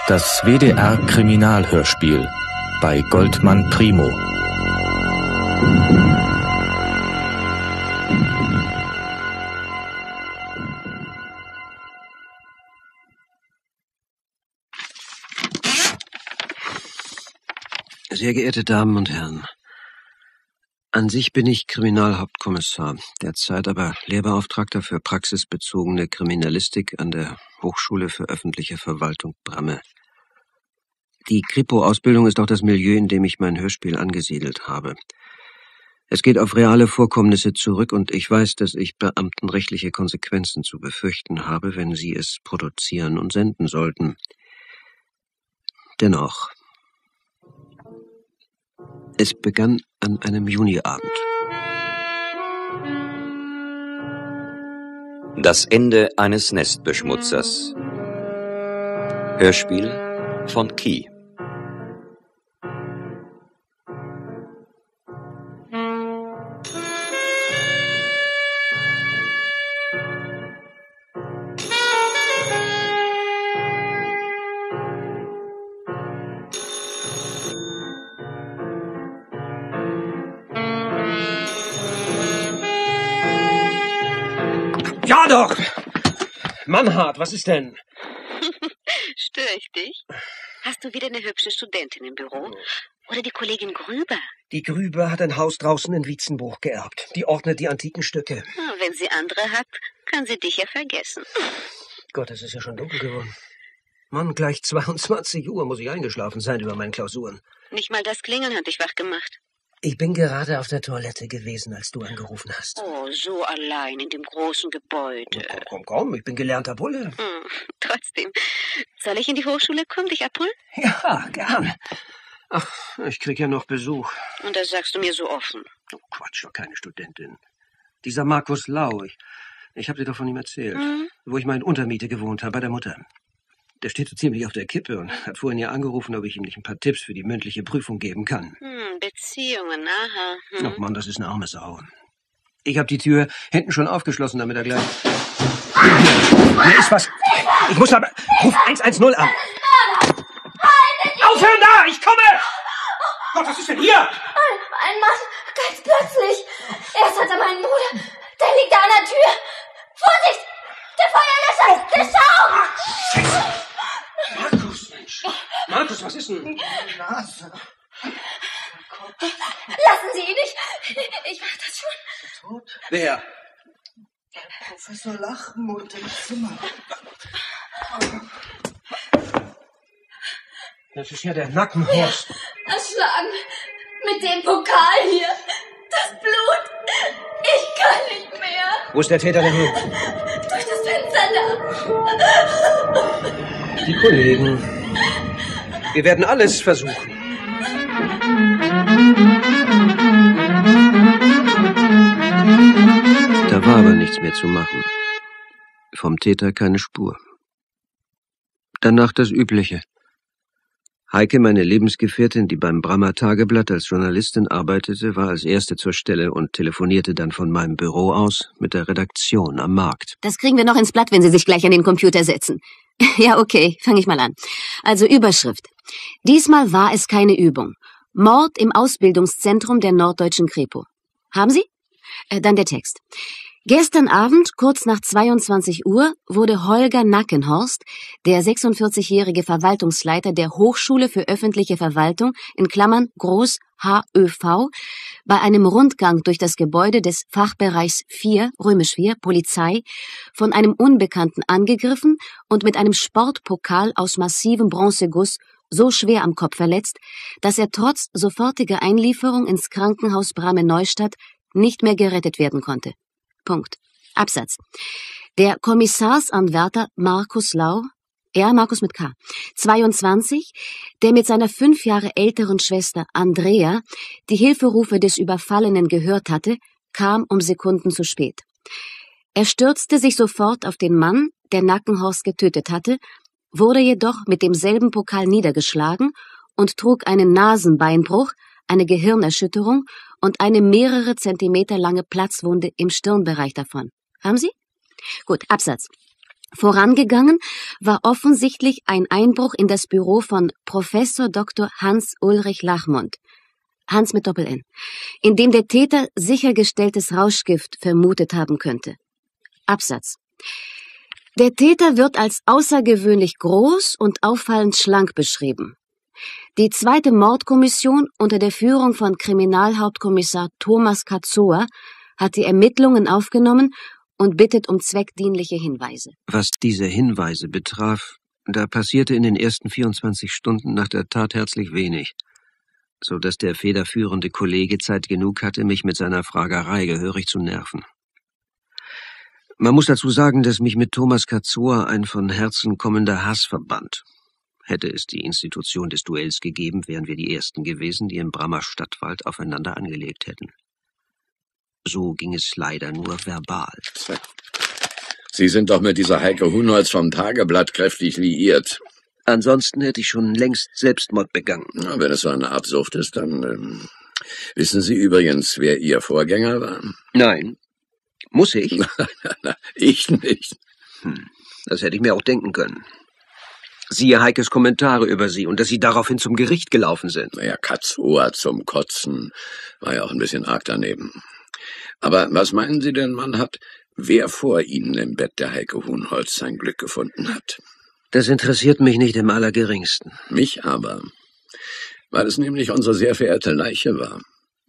Das WDR-Kriminalhörspiel bei Goldmann Primo. Sehr geehrte Damen und Herren, an sich bin ich Kriminalhauptkommissar, derzeit aber Lehrbeauftragter für praxisbezogene Kriminalistik an der Hochschule für öffentliche Verwaltung Bramme. Die Kripo-Ausbildung ist auch das Milieu, in dem ich mein Hörspiel angesiedelt habe. Es geht auf reale Vorkommnisse zurück und ich weiß, dass ich beamtenrechtliche Konsequenzen zu befürchten habe, wenn Sie es produzieren und senden sollten. Dennoch. Es begann an einem Juniabend. Das Ende eines Nestbeschmutzers. Hörspiel von Key. Ja doch! Mannhardt, was ist denn? Störe ich dich? Hast du wieder eine hübsche Studentin im Büro? Oder die Kollegin Grüber? Die Grüber hat ein Haus draußen in Wietzenbruch geerbt. Die ordnet die antiken Stücke. Wenn sie andere hat, kann sie dich ja vergessen. Gott, es ist ja schon dunkel geworden. Mann, gleich 22 Uhr muss ich eingeschlafen sein über meinen Klausuren. Nicht mal das Klingeln hat dich wach gemacht. Ich bin gerade auf der Toilette gewesen, als du angerufen hast. Oh, so allein in dem großen Gebäude. Komm, ich bin gelernter Bulle. Trotzdem. Soll ich in die Hochschule kommen, dich abholen? Ja, gern. Ach, ich krieg ja noch Besuch. Und das sagst du mir so offen. Oh, Quatsch, doch keine Studentin. Dieser Markus Lau, ich hab dir doch von ihm erzählt, wo ich mal in Untermiete gewohnt habe, bei der Mutter. Der steht so ziemlich auf der Kippe und hat vorhin ja angerufen, ob ich ihm nicht ein paar Tipps für die mündliche Prüfung geben kann. Beziehungen, aha. Ach Mann, das ist eine arme Sau. Ich habe die Tür hinten schon aufgeschlossen, damit er gleich... Hier ist was. Ich muss aber... Ruf 110 an. Aufhören da! Ich komme! Gott, was ist denn hier? Ein Mann, ganz plötzlich. Erst hat er meinen Bruder. Der liegt da an der Tür. Vorsicht! Der Feuerlöscher! Der Schaum! Scheiße! Markus, Mensch. Markus, was ist denn? Die Nase. Lassen Sie ihn nicht. Ich mach das schon. Tot? Wer? Professor Lachmund im Zimmer. Das ist ja der Nackenhorst. Erschlagen. Mit dem Pokal hier. Das Blut. Ich kann nicht mehr. Wo ist der Täter denn hin? Durch das Fenster da. Die Kollegen. Wir werden alles versuchen. Da war aber nichts mehr zu machen. Vom Täter keine Spur. Danach das Übliche. Heike, meine Lebensgefährtin, die beim Brammer Tageblatt als Journalistin arbeitete, war als Erste zur Stelle und telefonierte dann von meinem Büro aus mit der Redaktion am Markt. Das kriegen wir noch ins Blatt, wenn Sie sich gleich an den Computer setzen. Ja, okay, fange ich mal an. Also Überschrift. Diesmal war es keine Übung. Mord im Ausbildungszentrum der Norddeutschen Kripo. Haben Sie? Dann der Text. Gestern Abend, kurz nach 22 Uhr, wurde Holger Nackenhorst, der 46-jährige Verwaltungsleiter der Hochschule für öffentliche Verwaltung, in Klammern groß HÖV, bei einem Rundgang durch das Gebäude des Fachbereichs 4, römisch 4, Polizei, von einem Unbekannten angegriffen und mit einem Sportpokal aus massivem Bronzeguss so schwer am Kopf verletzt, dass er trotz sofortiger Einlieferung ins Krankenhaus Bramme-Neustadt nicht mehr gerettet werden konnte. Punkt. Absatz. Der Kommissarsanwärter Markus Lau, Markus mit K, 22, der mit seiner 5 Jahre älteren Schwester Andrea die Hilferufe des Überfallenen gehört hatte, kam um Sekunden zu spät. Er stürzte sich sofort auf den Mann, der Nackenhorst getötet hatte, wurde jedoch mit demselben Pokal niedergeschlagen und trug einen Nasenbeinbruch, eine Gehirnerschütterung und eine mehrere Zentimeter lange Platzwunde im Stirnbereich davon. Haben Sie? Gut, Absatz. Vorangegangen war offensichtlich ein Einbruch in das Büro von Professor Dr. Hans Ulrich Lachmund, Hans mit Doppel-N, in dem der Täter sichergestelltes Rauschgift vermutet haben könnte. Absatz. Der Täter wird als außergewöhnlich groß und auffallend schlank beschrieben. Die zweite Mordkommission unter der Führung von Kriminalhauptkommissar Thomas Katzoa hat die Ermittlungen aufgenommen und bittet um zweckdienliche Hinweise. Was diese Hinweise betraf, da passierte in den ersten 24 Stunden nach der Tat herzlich wenig, so dass der federführende Kollege Zeit genug hatte, mich mit seiner Fragerei gehörig zu nerven. Man muss dazu sagen, dass mich mit Thomas Katzoa ein von Herzen kommender Hass verband. Hätte es die Institution des Duells gegeben, wären wir die Ersten gewesen, die im Brammer Stadtwald aufeinander angelegt hätten. So ging es leider nur verbal. Sie sind doch mit dieser Heike Huhnholz vom Tageblatt kräftig liiert. Ansonsten hätte ich schon längst Selbstmord begangen. Na, wenn es so eine Art Sucht ist, dann wissen Sie übrigens, wer Ihr Vorgänger war? Nein. Muss ich? Ich nicht. Das hätte ich mir auch denken können. Siehe Heikes Kommentare über Sie und dass Sie daraufhin zum Gericht gelaufen sind. Naja, Katzoa zum Kotzen war ja auch ein bisschen arg daneben. Aber was meinen Sie denn, Mann, wer vor Ihnen im Bett der Heike Huhnholz sein Glück gefunden hat? Das interessiert mich nicht im Allergeringsten. Mich aber, weil es nämlich unsere sehr verehrte Leiche war.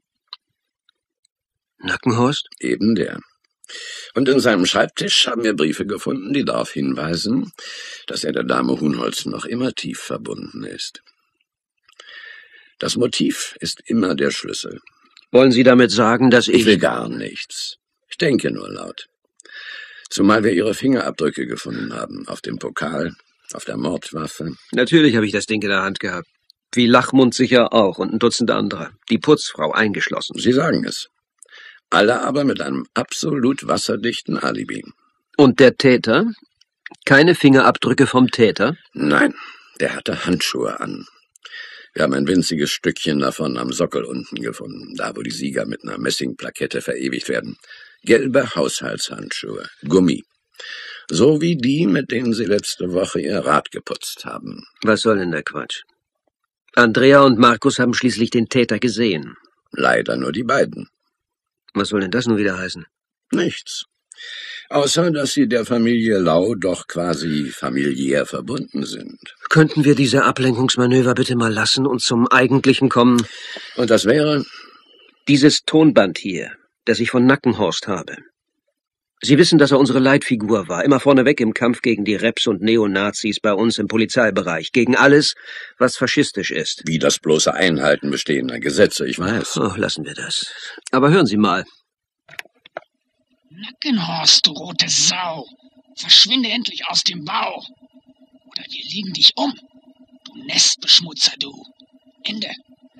Nackenhorst? Eben der. Und in seinem Schreibtisch haben wir Briefe gefunden, die darauf hinweisen, dass er der Dame Huhnholz noch immer tief verbunden ist. Das Motiv ist immer der Schlüssel. Wollen Sie damit sagen, dass Ich will gar nichts. Ich denke nur laut. Zumal wir Ihre Fingerabdrücke gefunden haben, auf dem Pokal, auf der Mordwaffe. Natürlich habe ich das Ding in der Hand gehabt. Wie Lachmund sicher auch und ein Dutzend anderer. Die Putzfrau eingeschlossen. Sie sagen es. Alle aber mit einem absolut wasserdichten Alibi. Und der Täter? Keine Fingerabdrücke vom Täter? Nein, der hatte Handschuhe an. Wir haben ein winziges Stückchen davon am Sockel unten gefunden, da wo die Sieger mit einer Messingplakette verewigt werden. Gelbe Haushaltshandschuhe, Gummi. So wie die, mit denen Sie letzte Woche Ihr Rad geputzt haben. Was soll denn der Quatsch? Andrea und Markus haben schließlich den Täter gesehen. Leider nur die beiden. Was soll denn das nun wieder heißen? Nichts. Außer, dass Sie der Familie Lau doch quasi familiär verbunden sind. Könnten wir diese Ablenkungsmanöver bitte mal lassen und zum Eigentlichen kommen? Und das wäre? Dieses Tonband hier, das ich von Nackenhorst habe. Sie wissen, dass er unsere Leitfigur war, immer vorneweg im Kampf gegen die Reps und Neonazis bei uns im Polizeibereich, gegen alles, was faschistisch ist. Wie das bloße Einhalten bestehender Gesetze, ich weiß. Oh, lassen wir das. Aber hören Sie mal. Nackenhorst, du rote Sau. Verschwinde endlich aus dem Bau. Oder wir legen dich um. Du Nestbeschmutzer, du. Ende.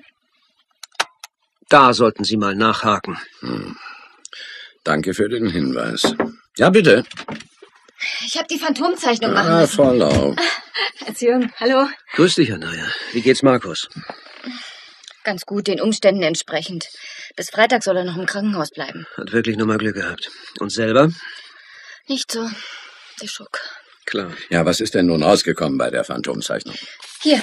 Da sollten Sie mal nachhaken. Danke für den Hinweis. Ja, bitte. Ich habe die Phantomzeichnung machen müssen. Frau Lau. Herr Jürgen, hallo. Grüß dich, Anaya. Wie geht's Markus? Ganz gut, den Umständen entsprechend. Bis Freitag soll er noch im Krankenhaus bleiben. Hat wirklich nur mal Glück gehabt. Und selber? Nicht so. Der Schock. Klar. Ja, was ist denn nun rausgekommen bei der Phantomzeichnung? Hier.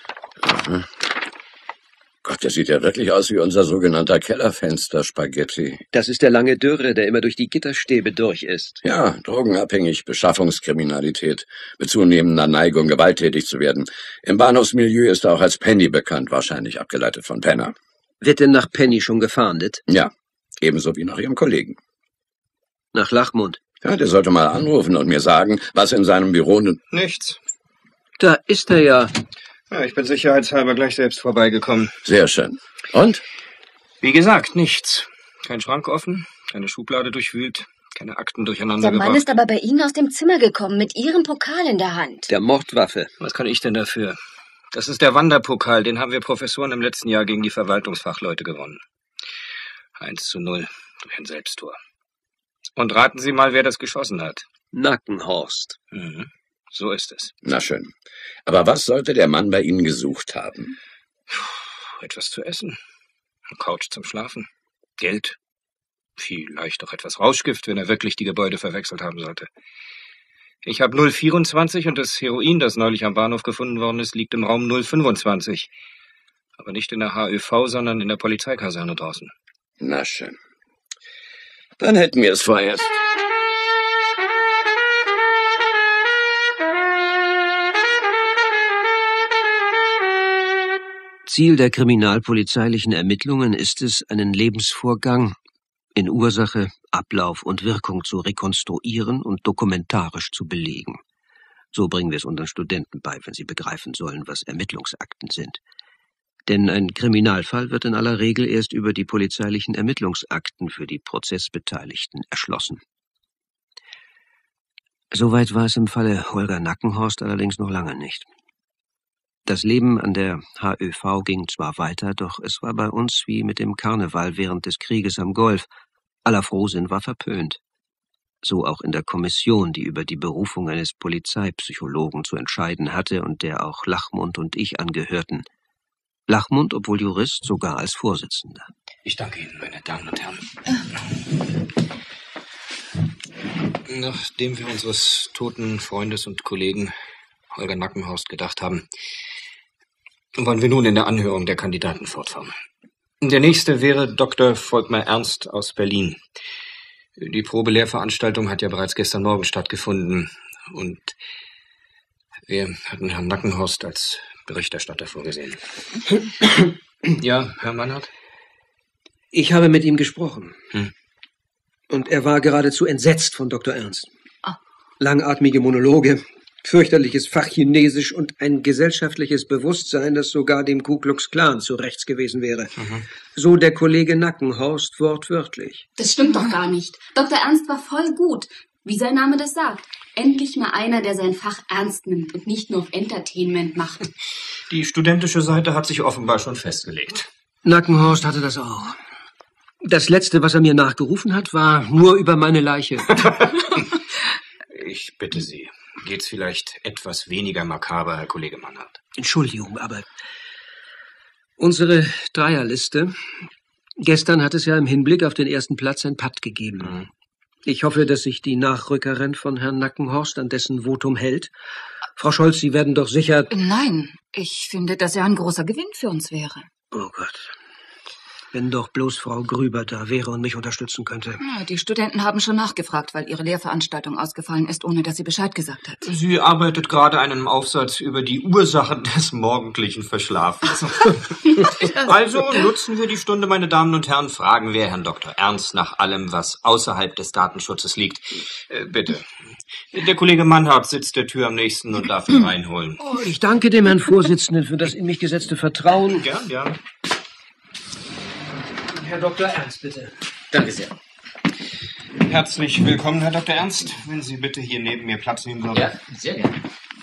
Gott, das sieht ja wirklich aus wie unser sogenannter Kellerfenster-Spaghetti. Das ist der lange Dürre, der immer durch die Gitterstäbe durch ist. Ja, drogenabhängig, Beschaffungskriminalität, mit zunehmender Neigung, gewalttätig zu werden. Im Bahnhofsmilieu ist er auch als Penny bekannt, wahrscheinlich abgeleitet von Penner. Wird denn nach Penny schon gefahndet? Ja, ebenso wie nach Ihrem Kollegen. Nach Lachmund? Ja, der sollte mal anrufen und mir sagen, was in seinem Büro... Nichts. Da ist er ja. Ja, ich bin sicherheitshalber gleich selbst vorbeigekommen. Sehr schön. Und? Wie gesagt, nichts. Kein Schrank offen, keine Schublade durchwühlt, keine Akten durcheinander Der Mann gebracht. ist aber bei Ihnen aus dem Zimmer gekommen, mit Ihrem Pokal in der Hand. Der Mordwaffe. Was kann ich denn dafür? Das ist der Wanderpokal, den haben wir Professoren im letzten Jahr gegen die Verwaltungsfachleute gewonnen. 1:0 durch ein Selbsttor. Und raten Sie mal, wer das geschossen hat. Nackenhorst. So ist es. Na schön. Aber was sollte der Mann bei Ihnen gesucht haben? Etwas zu essen. Eine Couch zum Schlafen. Geld. Vielleicht auch etwas Rauschgift, wenn er wirklich die Gebäude verwechselt haben sollte. Ich habe 024 und das Heroin, das neulich am Bahnhof gefunden worden ist, liegt im Raum 025. Aber nicht in der HÖV, sondern in der Polizeikaserne draußen. Na schön. Dann hätten wir es vorerst. Ziel der kriminalpolizeilichen Ermittlungen ist es, einen Lebensvorgang in Ursache, Ablauf und Wirkung zu rekonstruieren und dokumentarisch zu belegen. So bringen wir es unseren Studenten bei, wenn sie begreifen sollen, was Ermittlungsakten sind. Denn ein Kriminalfall wird in aller Regel erst über die polizeilichen Ermittlungsakten für die Prozessbeteiligten erschlossen. Soweit war es im Falle Holger Nackenhorst allerdings noch lange nicht. Das Leben an der HÖV ging zwar weiter, doch es war bei uns wie mit dem Karneval während des Krieges am Golf. Aller Frohsinn war verpönt. So auch in der Kommission, die über die Berufung eines Polizeipsychologen zu entscheiden hatte und der auch Lachmund und ich angehörten. Lachmund, obwohl Jurist, sogar als Vorsitzender. Ich danke Ihnen, meine Damen und Herren. Nachdem wir unseres toten Freundes und Kollegen Holger Nackenhorst gedacht haben, wollen wir nun in der Anhörung der Kandidaten fortfahren. Der nächste wäre Dr. Volkmar Ernst aus Berlin. Die Probelehrveranstaltung hat ja bereits gestern Morgen stattgefunden und wir hatten Herrn Nackenhorst als Berichterstatter vorgesehen. Ja, Herr Mannhardt? Ich habe mit ihm gesprochen. Und er war geradezu entsetzt von Dr. Ernst. Langatmige Monologe, fürchterliches Fachchinesisch und ein gesellschaftliches Bewusstsein, das sogar dem Ku Klux Klan zu rechts gewesen wäre. So der Kollege Nackenhorst wortwörtlich. Das stimmt doch gar nicht. Dr. Ernst war voll gut, wie sein Name das sagt. Endlich mal einer, der sein Fach ernst nimmt und nicht nur auf Entertainment macht. Die studentische Seite hat sich offenbar schon festgelegt. Nackenhorst hatte das auch. Das Letzte, was er mir nachgerufen hat, war nur über meine Leiche. Ich bitte Sie, geht's vielleicht etwas weniger makaber, Herr Kollege Mannhardt? Entschuldigung, aber unsere Dreierliste. Gestern hat es ja im Hinblick auf den ersten Platz ein Patt gegeben. Ich hoffe, dass sich die Nachrückerin von Herrn Nackenhorst an dessen Votum hält. Frau Scholz, Sie werden doch sicher... Nein, ich finde, dass er ein großer Gewinn für uns wäre. Oh Gott. Wenn doch bloß Frau Grüber da wäre und mich unterstützen könnte. Ja, die Studenten haben schon nachgefragt, weil ihre Lehrveranstaltung ausgefallen ist, ohne dass sie Bescheid gesagt hat. Sie arbeitet gerade an einem Aufsatz über die Ursachen des morgendlichen Verschlafens. Also nutzen wir die Stunde, meine Damen und Herren, fragen wir Herrn Dr. Ernst nach allem, was außerhalb des Datenschutzes liegt. Bitte. Der Kollege Mannhardt sitzt der Tür am nächsten und darf ihn reinholen. Oh, ich danke dem Herrn Vorsitzenden für das in mich gesetzte Vertrauen. Gern, ja. Herr Dr. Ernst, bitte. Danke sehr. Herzlich willkommen, Herr Dr. Ernst. Wenn Sie bitte hier neben mir Platz nehmen würden. Ja, sehr gerne.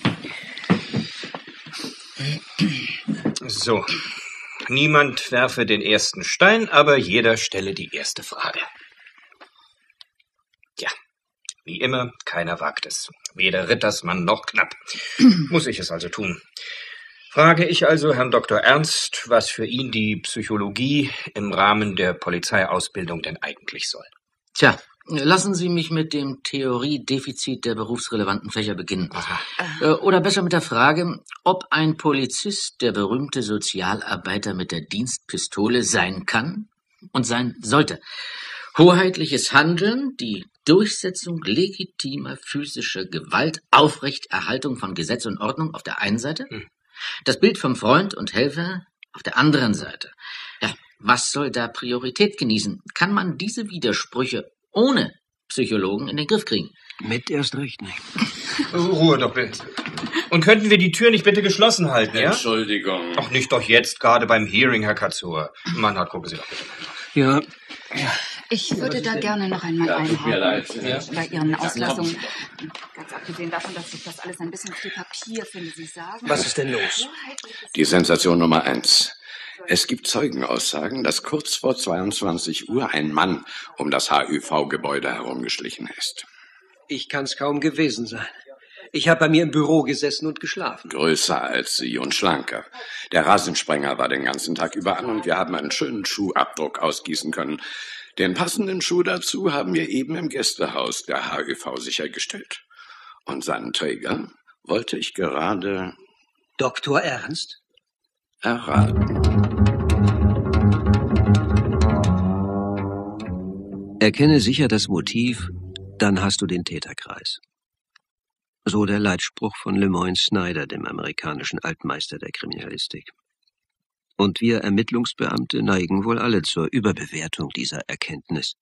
So. Niemand werfe den ersten Stein, aber jeder stelle die erste Frage. Ja, wie immer, keiner wagt es. Weder Rittersmann noch Knapp. Muss ich es also tun. Frage ich also Herrn Dr. Ernst, was für ihn die Psychologie im Rahmen der Polizeiausbildung denn eigentlich soll. Tja, lassen Sie mich mit dem Theoriedefizit der berufsrelevanten Fächer beginnen. Oder besser mit der Frage, ob ein Polizist der berühmte Sozialarbeiter mit der Dienstpistole sein kann und sein sollte. Hoheitliches Handeln, die Durchsetzung legitimer physischer Gewalt, Aufrechterhaltung von Gesetz und Ordnung auf der einen Seite, das Bild vom Freund und Helfer auf der anderen Seite. Ja, was soll da Priorität genießen? Kann man diese Widersprüche ohne Psychologen in den Griff kriegen? Mit erst recht nicht. Ruhe doch bitte. Und könnten wir die Tür nicht bitte geschlossen halten, ja? Entschuldigung. Ach, nicht doch jetzt, gerade beim Hearing, Herr Katzur. Mannhardt, gucken Sie doch bitte mal nach. Ja. Ich würde da gerne noch einmal Tut mir leid. bei Ihren Auslassungen. Ganz abgesehen davon, dass ich das alles ein bisschen viel Papier finde, Sie sagen. Was ist denn los? Die Sensation Nummer 1. Es gibt Zeugenaussagen, dass kurz vor 22 Uhr ein Mann um das HÜV-Gebäude herumgeschlichen ist. Ich kann's kaum gewesen sein. Ich habe bei mir im Büro gesessen und geschlafen. Größer als Sie und schlanker. Der Rasensprenger war den ganzen Tag über an und wir haben einen schönen Schuhabdruck ausgießen können. Den passenden Schuh dazu haben wir eben im Gästehaus der HÜV sichergestellt. Und seinen Träger wollte ich gerade Dr. Ernst? erraten. Erkenne sicher das Motiv, dann hast du den Täterkreis. So der Leitspruch von Lemoyne Snyder, dem amerikanischen Altmeister der Kriminalistik. Und wir Ermittlungsbeamte neigen wohl alle zur Überbewertung dieser Erkenntnis.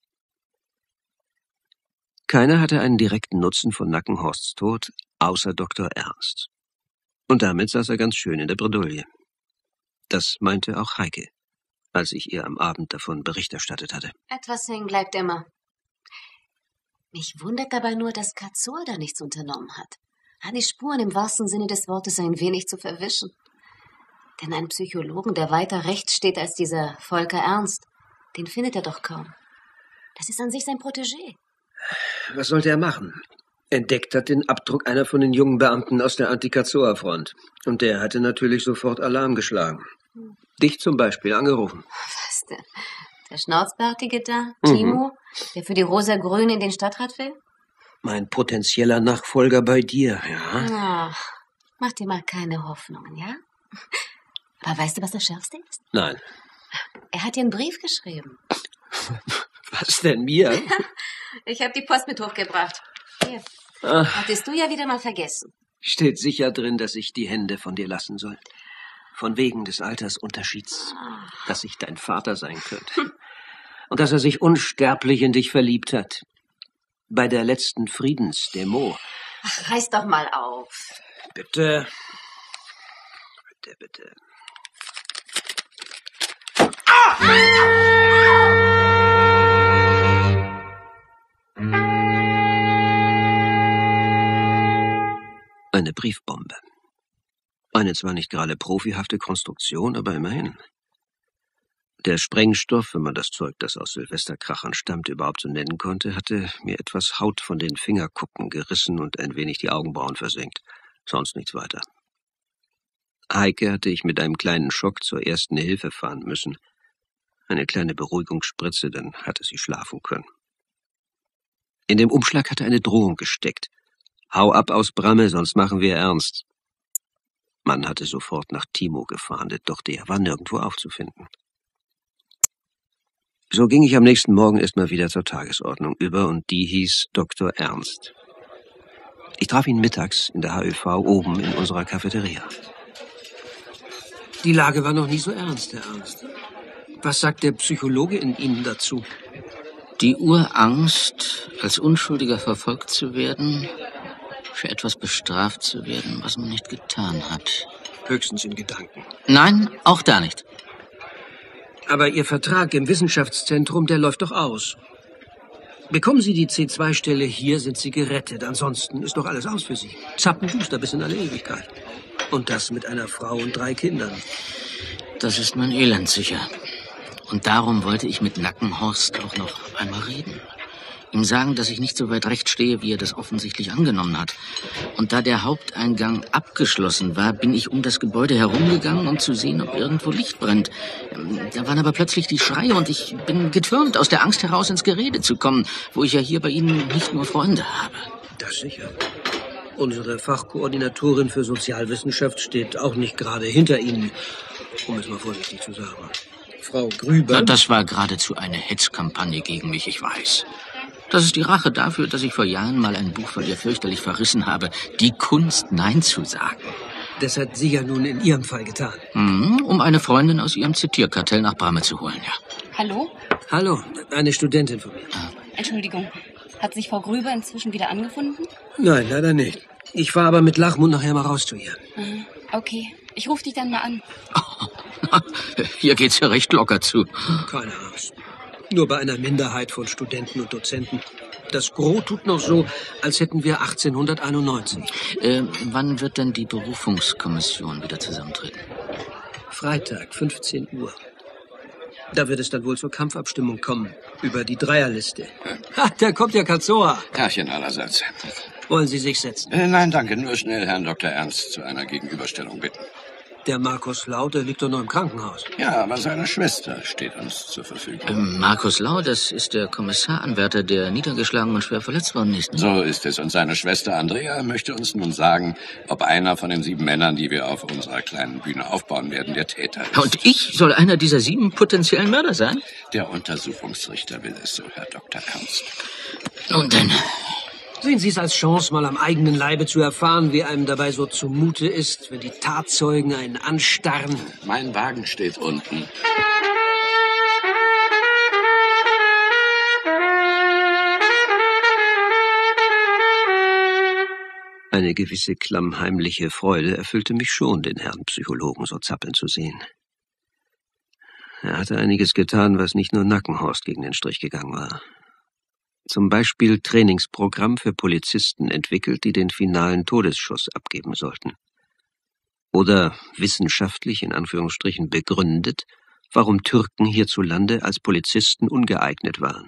Keiner hatte einen direkten Nutzen von Nackenhorsts Tod, außer Dr. Ernst. Und damit saß er ganz schön in der Bredouille. Das meinte auch Heike, als ich ihr am Abend davon Bericht erstattet hatte. Etwas hängen bleibt immer. Mich wundert dabei nur, dass Cazor da nichts unternommen hat. Die Spuren im wahrsten Sinne des Wortes ein wenig zu verwischen. Denn einen Psychologen, der weiter rechts steht als dieser Volker Ernst, den findet er doch kaum. Das ist an sich sein Protégé. Was sollte er machen? Entdeckt hat den Abdruck einer von den jungen Beamten aus der Anti-Cazor-Front. Und der hatte natürlich sofort Alarm geschlagen. Dich zum Beispiel angerufen. Was denn? Der Schnauzbärtige da, Timo, der für die Rosa-Grüne in den Stadtrat will? Mein potenzieller Nachfolger bei dir, ja? Ach, mach dir mal keine Hoffnungen, ja? Aber weißt du, was das Schärfste ist? Nein. Er hat dir einen Brief geschrieben. Was denn, mir? Ich habe die Post mit hochgebracht. Hier. Hattest du ja wieder mal vergessen. Steht sicher drin, dass ich die Hände von dir lassen soll. Von wegen des Altersunterschieds. Dass ich dein Vater sein könnte. Und dass er sich unsterblich in dich verliebt hat. Bei der letzten Friedensdemo. Ach, reiß doch mal auf. Bitte. Bitte, bitte. Eine Briefbombe. Eine zwar nicht gerade profihafte Konstruktion, aber immerhin. Der Sprengstoff, wenn man das Zeug, das aus Silvesterkrachern stammt, überhaupt so nennen konnte, hatte mir etwas Haut von den Fingerkuppen gerissen und ein wenig die Augenbrauen versenkt. Sonst nichts weiter. Heike hatte ich mit einem kleinen Schock zur ersten Hilfe fahren müssen. Eine kleine Beruhigungsspritze, dann hatte sie schlafen können. In dem Umschlag hatte eine Drohung gesteckt. Hau ab aus Bramme, sonst machen wir ernst. Man hatte sofort nach Timo gefahndet, doch der war nirgendwo aufzufinden. So ging ich am nächsten Morgen erstmal wieder zur Tagesordnung über und die hieß Dr. Ernst. Ich traf ihn mittags in der HÖV oben in unserer Cafeteria. Die Lage war noch nie so ernst, Herr Ernst. Was sagt der Psychologe in Ihnen dazu? Die Urangst, als Unschuldiger verfolgt zu werden, für etwas bestraft zu werden, was man nicht getan hat. Höchstens in Gedanken. Nein, auch da nicht. Aber Ihr Vertrag im Wissenschaftszentrum, der läuft doch aus. Bekommen Sie die C2-Stelle hier, sind Sie gerettet. Ansonsten ist doch alles aus für Sie. Zappenduster bis in alle Ewigkeit. Und das mit einer Frau und 3 Kindern. Das ist mein Elend sicher. Und darum wollte ich mit Nackenhorst auch noch einmal reden. Ihm sagen, dass ich nicht so weit recht stehe, wie er das offensichtlich angenommen hat. Und da der Haupteingang abgeschlossen war, bin ich um das Gebäude herumgegangen, um zu sehen, ob irgendwo Licht brennt. Da waren aber plötzlich die Schreie und ich bin getürmt, aus der Angst heraus ins Gerede zu kommen, wo ich ja hier bei Ihnen nicht nur Freunde habe. Das sicher. Unsere Fachkoordinatorin für Sozialwissenschaft steht auch nicht gerade hinter Ihnen, um es mal vorsichtig zu sagen. Frau Grüber... Na, das war geradezu eine Hetzkampagne gegen mich, ich weiß. Das ist die Rache dafür, dass ich vor Jahren mal ein Buch von ihr fürchterlich verrissen habe. Die Kunst, Nein zu sagen. Das hat sie ja nun in Ihrem Fall getan. Um eine Freundin aus ihrem Zitierkartell nach Bramme zu holen, ja. Hallo? Hallo, eine Studentin von mir. Entschuldigung, hat sich Frau Grüber inzwischen wieder angefunden? Nein, leider nicht. Ich fahre aber mit Lachmund nachher mal raus zu ihr. Okay, ich rufe dich dann mal an. Hier geht's ja recht locker zu. Keine Angst. Nur bei einer Minderheit von Studenten und Dozenten. Das Gros tut noch so, als hätten wir 1891. Wann wird denn die Berufungskommission wieder zusammentreten? Freitag, 15 Uhr. Da wird es dann wohl zur Kampfabstimmung kommen. Über die Dreierliste. Ha, da kommt ja Cazor. Tagchen allerseits. Wollen Sie sich setzen? Nein, danke. Nur schnell Herrn Dr. Ernst zu einer Gegenüberstellung bitten. Der Markus Lau, der liegt doch noch im Krankenhaus. Ja, aber seine Schwester steht uns zur Verfügung. Markus Lau, das ist der Kommissaranwärter, der niedergeschlagen und schwer verletzt worden ist. So ist es. Und seine Schwester Andrea möchte uns nun sagen, ob einer von den 7 Männern, die wir auf unserer kleinen Bühne aufbauen werden, der Täter ist. Und ich soll einer dieser 7 potenziellen Mörder sein? Der Untersuchungsrichter will es so, Herr Dr. Ernst. Nun denn. Sehen Sie es als Chance, mal am eigenen Leibe zu erfahren, wie einem dabei so zumute ist, wenn die Tatzeugen einen anstarren? Mein Wagen steht unten. Eine gewisse klammheimliche Freude erfüllte mich schon, den Herrn Psychologen so zappeln zu sehen. Er hatte einiges getan, was nicht nur Nackenhorst gegen den Strich gegangen war. Zum Beispiel Trainingsprogramm für Polizisten entwickelt, die den finalen Todesschuss abgeben sollten. Oder wissenschaftlich in Anführungsstrichen begründet, warum Türken hierzulande als Polizisten ungeeignet waren.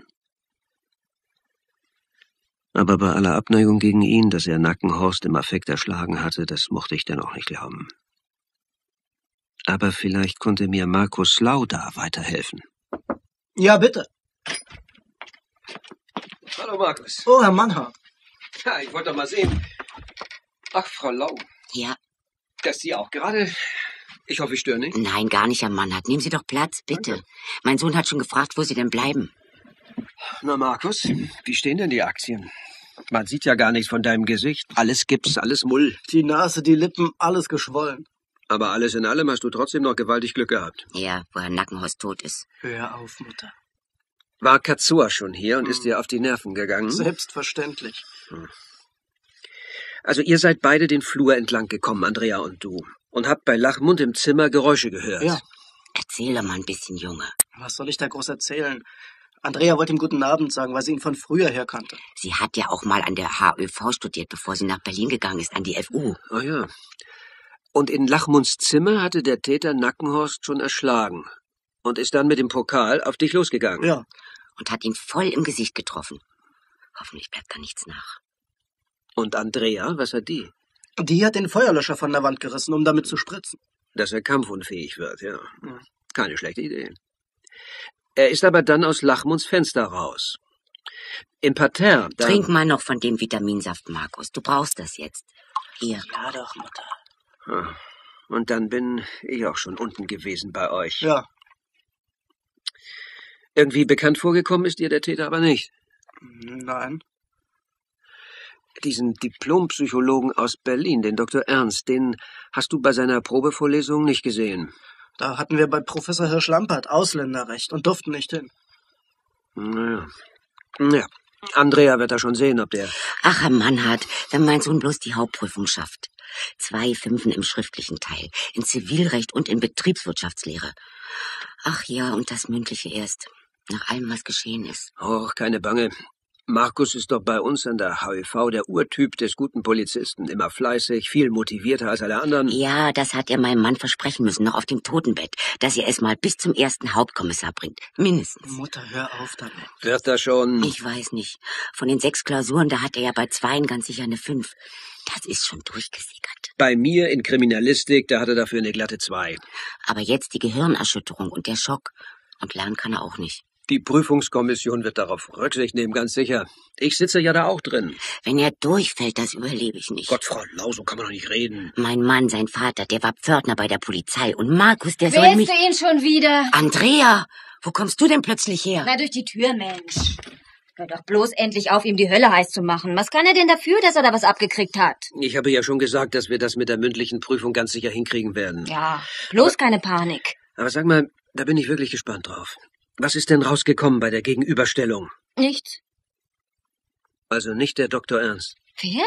Aber bei aller Abneigung gegen ihn, dass er Nackenhorst im Affekt erschlagen hatte, das mochte ich dennoch nicht glauben. Aber vielleicht konnte mir Markus Lau da weiterhelfen. Ja, bitte. Hallo, Markus. Oh, Herr Mannhardt. Ja, ich wollte doch mal sehen. Ach, Frau Lau. Ja. Das Sie auch gerade? Ich hoffe, ich störe nicht. Nein, gar nicht, Herr Mannhardt. Nehmen Sie doch Platz, bitte. Danke. Mein Sohn hat schon gefragt, wo Sie denn bleiben. Na, Markus, wie stehen denn die Aktien? Man sieht ja gar nichts von deinem Gesicht. Alles Gips, alles Mull. Die Nase, die Lippen, alles geschwollen. Aber alles in allem hast du trotzdem noch gewaltig Glück gehabt. Ja, wo Herr Nackenhorst tot ist. Hör auf, Mutter. War Katzur schon hier und ist dir auf die Nerven gegangen? Selbstverständlich. Also ihr seid beide den Flur entlang gekommen, Andrea und du, und habt bei Lachmund im Zimmer Geräusche gehört. Ja. Erzähl doch mal ein bisschen, Junge. Was soll ich da groß erzählen? Andrea wollte ihm guten Abend sagen, weil sie ihn von früher her kannte. Sie hat ja auch mal an der HÖV studiert, bevor sie nach Berlin gegangen ist, an die FU. Oh ja. Und in Lachmunds Zimmer hatte der Täter Nackenhorst schon erschlagen und ist dann mit dem Pokal auf dich losgegangen. Ja. Und hat ihn voll im Gesicht getroffen. Hoffentlich bleibt da nichts nach. Und Andrea, was hat die? Die hat den Feuerlöscher von der Wand gerissen, um damit zu spritzen. Dass er kampfunfähig wird, ja. Keine schlechte Idee. Er ist aber dann aus Lachmunds Fenster raus. Im Parterre, da... Trink mal noch von dem Vitaminsaft, Markus. Du brauchst das jetzt. Hier. Ja doch, Mutter. Und dann bin ich auch schon unten gewesen bei euch. Ja. Irgendwie bekannt vorgekommen ist dir der Täter aber nicht. Nein. Diesen Diplompsychologen aus Berlin, den Dr. Ernst, den hast du bei seiner Probevorlesung nicht gesehen. Da hatten wir bei Professor Hirsch-Lampert Ausländerrecht und durften nicht hin. Naja. Ja, Andrea wird da schon sehen, ob der... Ach, Herr Mannhardt, wenn mein Sohn bloß die Hauptprüfung schafft. 2 Fünfen im schriftlichen Teil, in Zivilrecht und in Betriebswirtschaftslehre. Ach ja, und das Mündliche erst, nach allem, was geschehen ist. Och, keine Bange. Markus ist doch bei uns an der HÖV der Urtyp des guten Polizisten. Immer fleißig, viel motivierter als alle anderen. Ja, das hat er meinem Mann versprechen müssen, noch auf dem Totenbett, dass er es mal bis zum ersten Hauptkommissar bringt. Mindestens. Mutter, hör auf damit. Wird das schon? Ich weiß nicht. Von den 6 Klausuren, da hat er ja bei 2 ganz sicher eine 5. Das ist schon durchgesickert. Bei mir in Kriminalistik, da hat er dafür eine glatte 2. Aber jetzt die Gehirnerschütterung und der Schock. Und lernen kann er auch nicht. Die Prüfungskommission wird darauf Rücksicht nehmen, ganz sicher. Ich sitze ja da auch drin. Wenn er durchfällt, das überlebe ich nicht. Gott, Frau Lau, so kann man doch nicht reden. Mein Mann, sein Vater, der war Pförtner bei der Polizei. Und Markus, der soll mich... Willst du ihn schon wieder? Andrea, wo kommst du denn plötzlich her? Na, durch die Tür, Mensch. Hör doch bloß endlich auf, ihm die Hölle heiß zu machen. Was kann er denn dafür, dass er da was abgekriegt hat? Ich habe ja schon gesagt, dass wir das mit der mündlichen Prüfung ganz sicher hinkriegen werden. Ja, bloß keine Panik. Aber sag mal, da bin ich wirklich gespannt drauf. Was ist denn rausgekommen bei der Gegenüberstellung? Nichts. Also nicht der Dr. Ernst. Wer?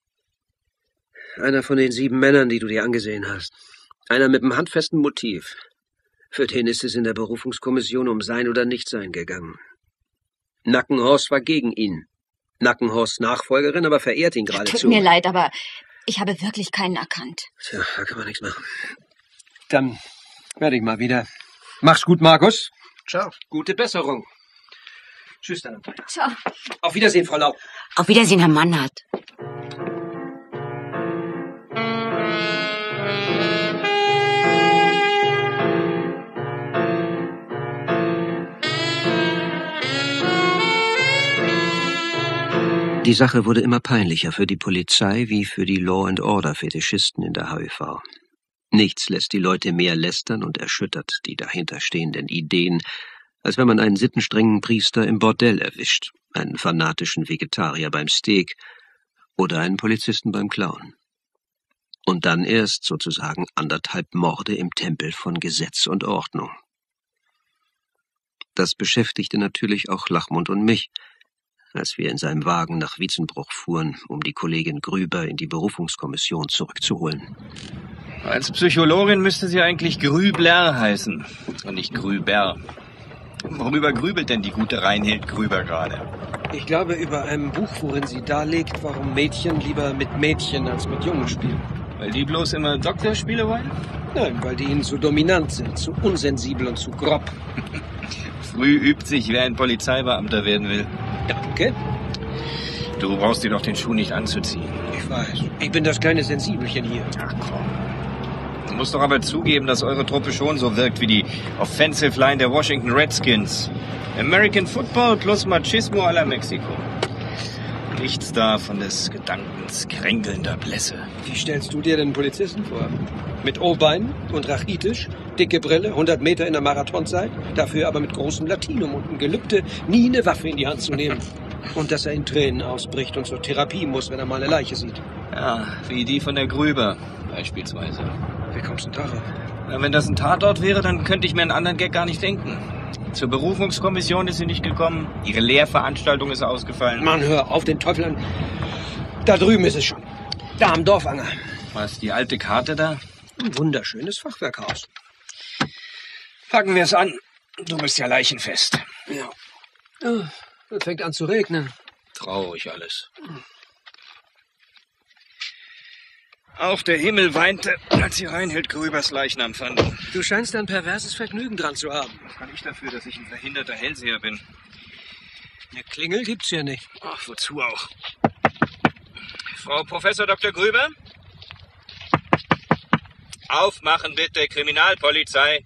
Einer von den 7 Männern, die du dir angesehen hast. Einer mit einem handfesten Motiv. Für den ist es in der Berufungskommission um Sein oder Nichtsein gegangen. Nackenhorst war gegen ihn. Nackenhorsts Nachfolgerin aber verehrt ihn geradezu. Tut mir leid, aber ich habe wirklich keinen erkannt. Tja, da kann man nichts machen. Dann werde ich mal wieder. Mach's gut, Markus. Ciao. Gute Besserung. Tschüss dann. Ciao. Auf Wiedersehen, Frau Lau. Auf Wiedersehen, Herr Mannhardt. Die Sache wurde immer peinlicher für die Polizei wie für die Law-and-Order-Fetischisten in der HIV. Nichts lässt die Leute mehr lästern und erschüttert die dahinterstehenden Ideen, als wenn man einen sittenstrengen Priester im Bordell erwischt, einen fanatischen Vegetarier beim Steak oder einen Polizisten beim Klauen. Und dann erst sozusagen 1,5 Morde im Tempel von Gesetz und Ordnung. Das beschäftigte natürlich auch Lachmund und mich, als wir in seinem Wagen nach Wiedzenbruch fuhren, um die Kollegin Grüber in die Berufungskommission zurückzuholen. Als Psychologin müsste sie eigentlich Grübler heißen und nicht Grüber. Worüber grübelt denn die gute Reinhild Grüber gerade? Ich glaube, über einem Buch, worin sie darlegt, warum Mädchen lieber mit Mädchen als mit Jungen spielen. Weil die bloß immer Doktorspiele wollen? Nein, weil die ihnen zu dominant sind, zu unsensibel und zu grob. Früh übt sich, wer ein Polizeibeamter werden will. Ja, okay. Du brauchst dir doch den Schuh nicht anzuziehen. Ich weiß. Ich bin das kleine Sensibelchen hier. Ach komm. Du musst doch aber zugeben, dass eure Truppe schon so wirkt wie die Offensive Line der Washington Redskins. American Football plus Machismo à la Mexiko. Nichts da von des Gedankens kränkelnder Blässe. Wie stellst du dir den Polizisten vor? Mit O-Beinen und rachitisch, dicke Brille, 100 Meter in der Marathonzeit, dafür aber mit großem Latinum und ein Gelübde, nie eine Waffe in die Hand zu nehmen. Und dass er in Tränen ausbricht und zur Therapie muss, wenn er mal eine Leiche sieht. Ja, wie die von der Grüber beispielsweise. Wie kommst du darauf? Ja, wenn das ein Tatort wäre, dann könnte ich mir einen anderen Gag gar nicht denken. Zur Berufungskommission ist sie nicht gekommen. Ihre Lehrveranstaltung ist ausgefallen. Mann, hör auf den Teufel an. Da drüben ist es schon. Da am Dorfanger. Was, die alte Karte da? Ein wunderschönes Fachwerkhaus. Packen wir es an. Du bist ja leichenfest. Ja. Oh, es fängt an zu regnen. Traurig alles. Auch der Himmel weinte, als sie Reinhild Grübers Leichnam fanden. Du scheinst ein perverses Vergnügen dran zu haben. Was kann ich dafür, dass ich ein verhinderter Hellseher bin? Eine Klingel gibt's hier nicht. Ach, wozu auch? Frau Professor Dr. Grüber? Aufmachen bitte, Kriminalpolizei.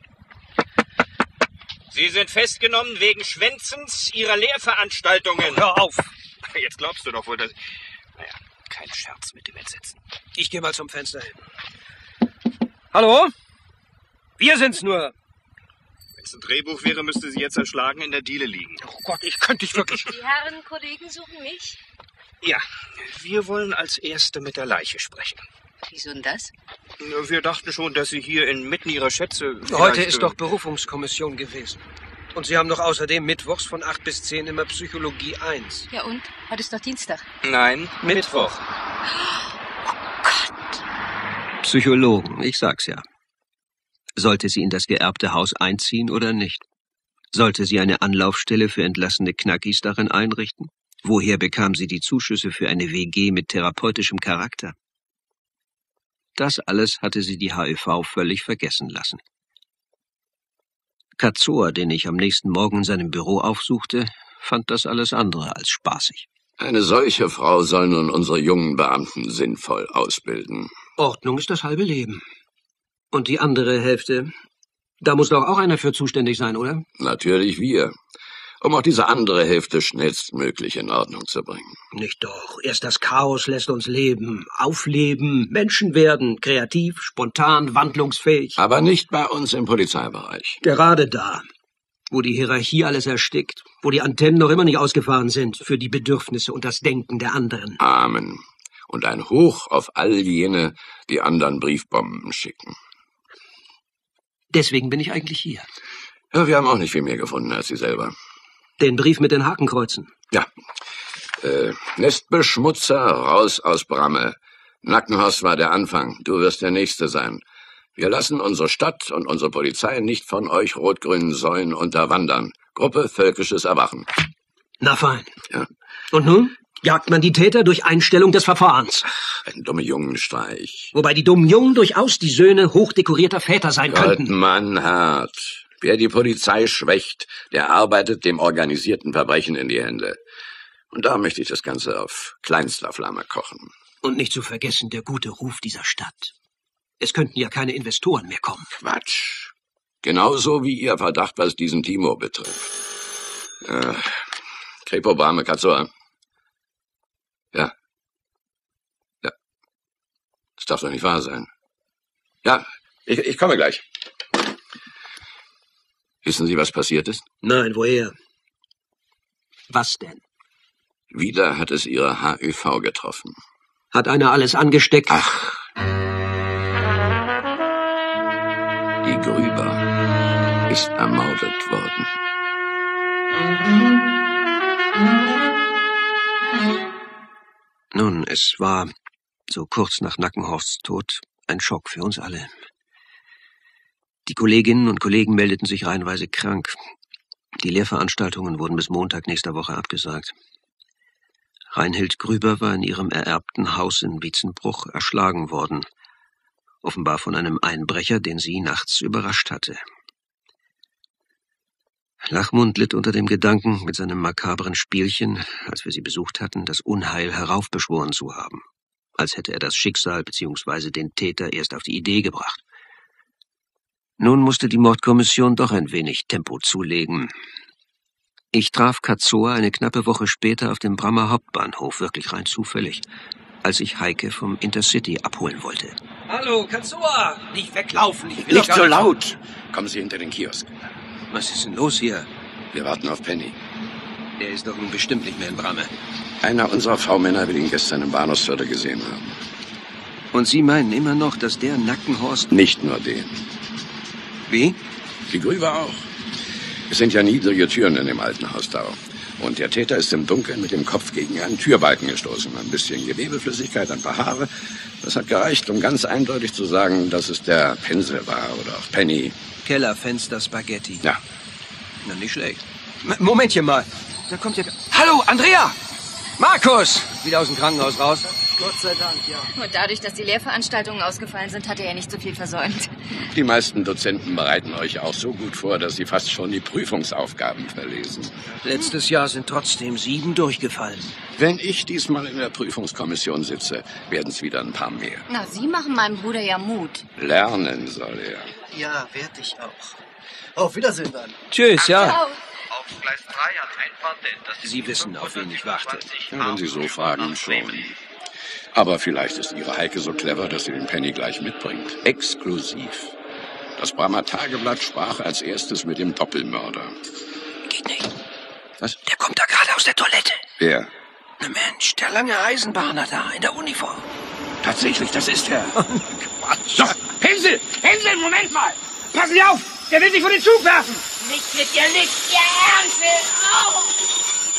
Sie sind festgenommen wegen Schwänzens Ihrer Lehrveranstaltungen. Hör auf! Jetzt glaubst du doch wohl, dass... Naja, kein Scherz mit dem Entsetzen. Ich gehe mal zum Fenster hin. Hallo? Wir sind's nur. Wenn es ein Drehbuch wäre, müsste sie jetzt erschlagen in der Diele liegen. Oh Gott, ich könnte dich wirklich... Die Herren Kollegen suchen mich? Ja, wir wollen als Erste mit der Leiche sprechen. Wieso denn das? Wir dachten schon, dass Sie hier inmitten Ihrer Schätze... Heute ist doch Berufungskommission gewesen. Und Sie haben doch außerdem mittwochs von 8 bis 10 immer Psychologie 1. Ja und? Heute ist doch Dienstag. Nein, Mittwoch. Oh Gott. Psychologen, ich sag's ja. Sollte sie in das geerbte Haus einziehen oder nicht? Sollte sie eine Anlaufstelle für entlassene Knackis darin einrichten? Woher bekam sie die Zuschüsse für eine WG mit therapeutischem Charakter? Das alles hatte sie die HIV völlig vergessen lassen. Kazor, den ich am nächsten Morgen in seinem Büro aufsuchte, fand das alles andere als spaßig. Eine solche Frau soll nun unsere jungen Beamten sinnvoll ausbilden. Ordnung ist das halbe Leben. Und die andere Hälfte, da muss doch auch einer für zuständig sein, oder? Natürlich wir. Um auch diese andere Hälfte schnellstmöglich in Ordnung zu bringen. Nicht doch. Erst das Chaos lässt uns leben, aufleben, Menschen werden, kreativ, spontan, wandlungsfähig. Aber nicht bei uns im Polizeibereich. Gerade da, wo die Hierarchie alles erstickt, wo die Antennen noch immer nicht ausgefahren sind für die Bedürfnisse und das Denken der anderen. Amen. Und ein Hoch auf all jene, die anderen Briefbomben schicken. Deswegen bin ich eigentlich hier. Ja, wir haben auch nicht viel mehr gefunden als Sie selber. Den Brief mit den Hakenkreuzen. Ja. Nestbeschmutzer, raus aus Bramme. Nackenhorst war der Anfang. Du wirst der Nächste sein. Wir lassen unsere Stadt und unsere Polizei nicht von euch rot-grünen Säulen unterwandern. Gruppe Völkisches Erwachen. Na fein. Ja. Und nun? Jagt man die Täter durch Einstellung des Verfahrens. Ein dummer Jungenstreich. Wobei die dummen Jungen durchaus die Söhne hochdekorierter Väter sein könnten. Goldmann-Hart. Wer die Polizei schwächt, der arbeitet dem organisierten Verbrechen in die Hände. Und da möchte ich das Ganze auf kleinster Flamme kochen. Und nicht zu vergessen der gute Ruf dieser Stadt. Es könnten ja keine Investoren mehr kommen. Quatsch. Genauso wie Ihr Verdacht, was diesen Timo betrifft. Kripo, Brahme, Kazor. Ja. Ja. Das darf doch nicht wahr sein. Ja, ich komme gleich. Wissen Sie, was passiert ist? Nein, woher? Was denn? Wieder hat es Ihre HÜV getroffen. Hat einer alles angesteckt? Ach. Die Grüber ist ermordet worden. Nun, es war, so kurz nach Nackenhorsts Tod, ein Schock für uns alle. Die Kolleginnen und Kollegen meldeten sich reihenweise krank. Die Lehrveranstaltungen wurden bis Montag nächster Woche abgesagt. Reinhild Grüber war in ihrem ererbten Haus in Wietzenbruch erschlagen worden, offenbar von einem Einbrecher, den sie nachts überrascht hatte. Lachmund litt unter dem Gedanken, mit seinem makabren Spielchen, als wir sie besucht hatten, das Unheil heraufbeschworen zu haben, als hätte er das Schicksal bzw. den Täter erst auf die Idee gebracht. Nun musste die Mordkommission doch ein wenig Tempo zulegen. Ich traf Kazoa eine knappe Woche später auf dem Brammer Hauptbahnhof, wirklich rein zufällig, als ich Heike vom Intercity abholen wollte. Hallo, Kazoa! Nicht weglaufen, ich will Nicht so laut! Kommen Sie hinter den Kiosk. Was ist denn los hier? Wir warten auf Penny. Der ist doch nun bestimmt nicht mehr in Bramme. Einer unserer V-Männer will ihn gestern im Bahnhofsviertel gesehen haben. Und Sie meinen immer noch, dass der Nackenhorst... Nicht nur den. Wie? Die Grüber auch. Es sind ja niedrige Türen in dem alten Haus da. Und der Täter ist im Dunkeln mit dem Kopf gegen einen Türbalken gestoßen. Ein bisschen Gewebeflüssigkeit, ein paar Haare. Das hat gereicht, um ganz eindeutig zu sagen, dass es der Pinsel war oder auch Penny. Kellerfenster Spaghetti. Ja. Na, nicht schlecht. Momentchen mal. Da kommt ja... Hallo, Andrea! Markus! Wieder aus dem Krankenhaus raus. Gott sei Dank, ja. Und dadurch, dass die Lehrveranstaltungen ausgefallen sind, hat er ja nicht so viel versäumt. Die meisten Dozenten bereiten euch auch so gut vor, dass sie fast schon die Prüfungsaufgaben verlesen. Letztes Jahr sind trotzdem 7 durchgefallen. Wenn ich diesmal in der Prüfungskommission sitze, werden es wieder ein paar mehr. Na, Sie machen meinem Bruder ja Mut. Lernen soll er. Ja, werd ich auch. Auf Wiedersehen dann. Tschüss, ja. Ciao. Auf Gleis 3 an Einfahrten. Sie wissen, auf wen ich warte. Wenn Sie so fragen, schon. Aber vielleicht ist Ihre Heike so clever, dass sie den Penny gleich mitbringt. Exklusiv. Das Brammer Tageblatt sprach als erstes mit dem Doppelmörder. Geht nicht. Was? Der kommt da gerade aus der Toilette. Wer? Na Mensch, der lange Eisenbahner da, in der Uniform. Tatsächlich, das ist er. Quatsch. Doch, Hänsel! Hänsel, Moment mal! Passen Sie auf! Der will sich vor den Zug werfen! Nicht mit dir, nicht ihr Ernst!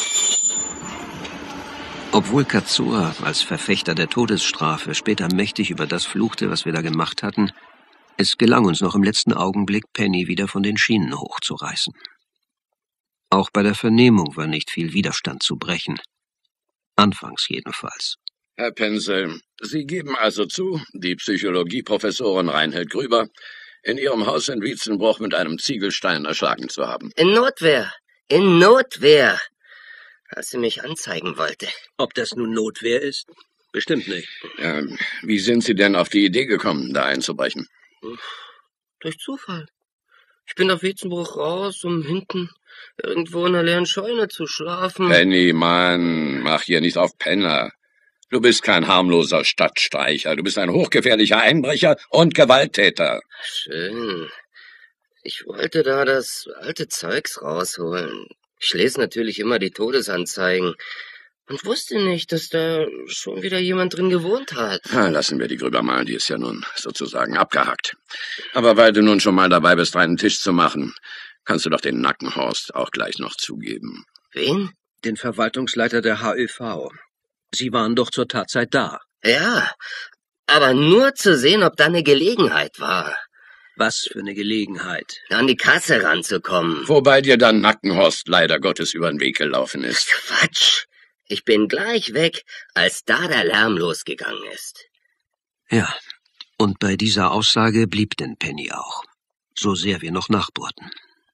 Obwohl Kazoa als Verfechter der Todesstrafe später mächtig über das fluchte, was wir da gemacht hatten, es gelang uns noch im letzten Augenblick, Penny wieder von den Schienen hochzureißen. Auch bei der Vernehmung war nicht viel Widerstand zu brechen. Anfangs jedenfalls. Herr Pinsel, Sie geben also zu, die Psychologieprofessorin Reinhild Grüber in Ihrem Haus in Wietzenbruch mit einem Ziegelstein erschlagen zu haben. In Notwehr! In Notwehr! Als sie mich anzeigen wollte. Ob das nun Notwehr ist? Bestimmt nicht. Ja, wie sind Sie denn auf die Idee gekommen, da einzubrechen? Durch Zufall. Ich bin auf Wietzenbruch raus, um hinten irgendwo in einer leeren Scheune zu schlafen. Penny, Mann, mach hier nicht auf Penner. Du bist kein harmloser Stadtstreicher. Du bist ein hochgefährlicher Einbrecher und Gewalttäter. Schön. Ich wollte da das alte Zeugs rausholen. Ich lese natürlich immer die Todesanzeigen und wusste nicht, dass da schon wieder jemand drin gewohnt hat. Na, lassen wir die Grüber mal, die ist ja nun sozusagen abgehakt. Aber weil du nun schon mal dabei bist, einen Tisch zu machen, kannst du doch den Nackenhorst auch gleich noch zugeben. Wen? Den Verwaltungsleiter der HÖV. Sie waren doch zur Tatzeit da. Ja, aber nur zu sehen, ob da eine Gelegenheit war. Was für eine Gelegenheit. An die Kasse ranzukommen. Wobei dir dann Nackenhorst leider Gottes über den Weg gelaufen ist. Quatsch. Ich bin gleich weg, als da der Lärm losgegangen ist. Ja, und bei dieser Aussage blieb denn Penny auch, so sehr wir noch nachbohrten.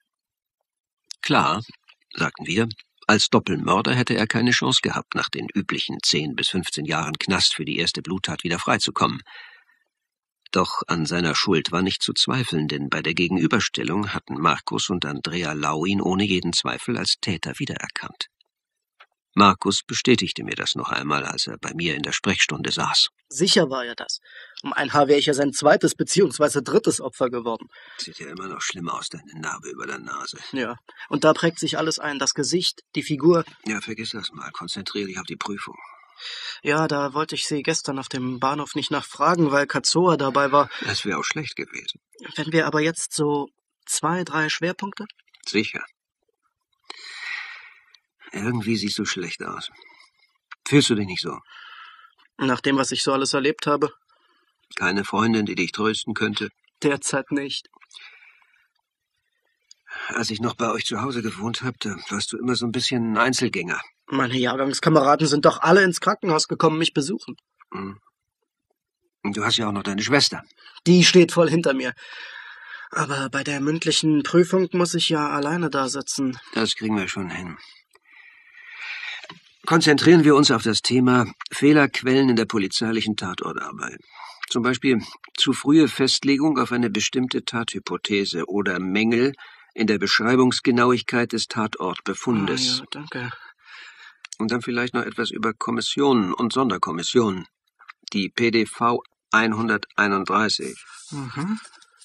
Klar, sagten wir, als Doppelmörder hätte er keine Chance gehabt, nach den üblichen 10 bis 15 Jahren Knast für die erste Bluttat wieder freizukommen. Doch an seiner Schuld war nicht zu zweifeln, denn bei der Gegenüberstellung hatten Markus und Andrea Lau ihn ohne jeden Zweifel als Täter wiedererkannt. Markus bestätigte mir das noch einmal, als er bei mir in der Sprechstunde saß. Sicher war er das. Um ein Haar wäre ich ja sein zweites bzw. drittes Opfer geworden. Sieht ja immer noch schlimm aus, deine Narbe über der Nase. Ja, und da prägt sich alles ein. Das Gesicht, die Figur. Ja, vergiss das mal. Konzentriere dich auf die Prüfung. Ja, da wollte ich Sie gestern auf dem Bahnhof nicht nachfragen, weil Kazoa dabei war. Das wäre auch schlecht gewesen. Wenn wir aber jetzt so 2, 3 Schwerpunkte? Sicher. Irgendwie siehst du schlecht aus. Fühlst du dich nicht so? Nach dem, was ich so alles erlebt habe? Keine Freundin, die dich trösten könnte? Derzeit nicht. Als ich noch bei euch zu Hause gewohnt habe, da warst du immer so ein bisschen ein Einzelgänger. Meine Jahrgangskameraden sind doch alle ins Krankenhaus gekommen, mich besuchen. Und du hast ja auch noch deine Schwester. Die steht voll hinter mir. Aber bei der mündlichen Prüfung muss ich ja alleine da sitzen. Das kriegen wir schon hin. Konzentrieren wir uns auf das Thema Fehlerquellen in der polizeilichen Tatortarbeit. Zum Beispiel zu frühe Festlegung auf eine bestimmte Tathypothese oder Mängel in der Beschreibungsgenauigkeit des Tatortbefundes. Ja, danke. Und dann vielleicht noch etwas über Kommissionen und Sonderkommissionen. Die PDV 131. Mhm.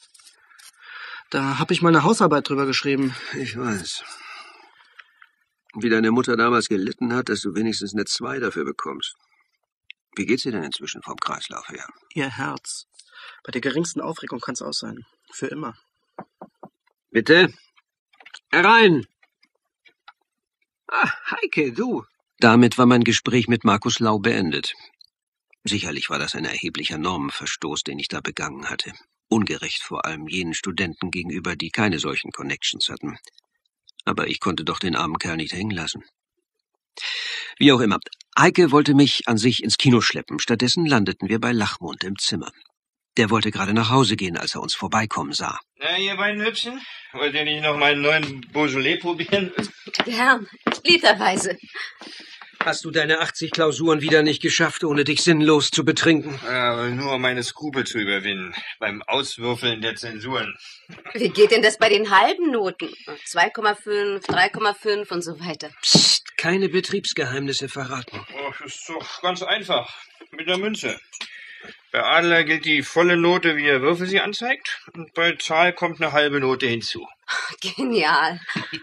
Da habe ich mal eine Hausarbeit drüber geschrieben. Ich weiß. Wie deine Mutter damals gelitten hat, dass du wenigstens eine 2 dafür bekommst. Wie geht's dir denn inzwischen vom Kreislauf her? Ihr Herz. Bei der geringsten Aufregung kann's aus sein. Für immer. Bitte? Herein! Ah, Heike, du. Damit war mein Gespräch mit Markus Lau beendet. Sicherlich war das ein erheblicher Normenverstoß, den ich da begangen hatte. Ungerecht vor allem jenen Studenten gegenüber, die keine solchen Connections hatten. Aber ich konnte doch den armen Kerl nicht hängen lassen. Wie auch immer, Heike wollte mich an sich ins Kino schleppen. Stattdessen landeten wir bei Lachmund im Zimmer. Der wollte gerade nach Hause gehen, als er uns vorbeikommen sah. Na, ihr beiden Hübschen? Wollt ihr nicht noch meinen neuen Beaujolais probieren? Gern, literweise. Hast du deine 80 Klausuren wieder nicht geschafft, ohne dich sinnlos zu betrinken? Ja, aber nur um meine Skrupel zu überwinden. Beim Auswürfeln der Zensuren. Wie geht denn das bei den halben Noten? 2,5, 3,5 und so weiter. Psst, keine Betriebsgeheimnisse verraten. Oh, das ist doch ganz einfach. Mit der Münze. Bei Adler gilt die volle Note, wie der Würfel sie anzeigt. Und bei Zahl kommt eine halbe Note hinzu. Genial.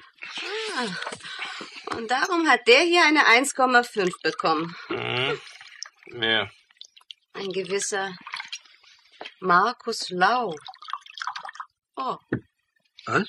Und darum hat der hier eine 1,5 bekommen. Wer? Ein gewisser Markus Lau. Oh. Was?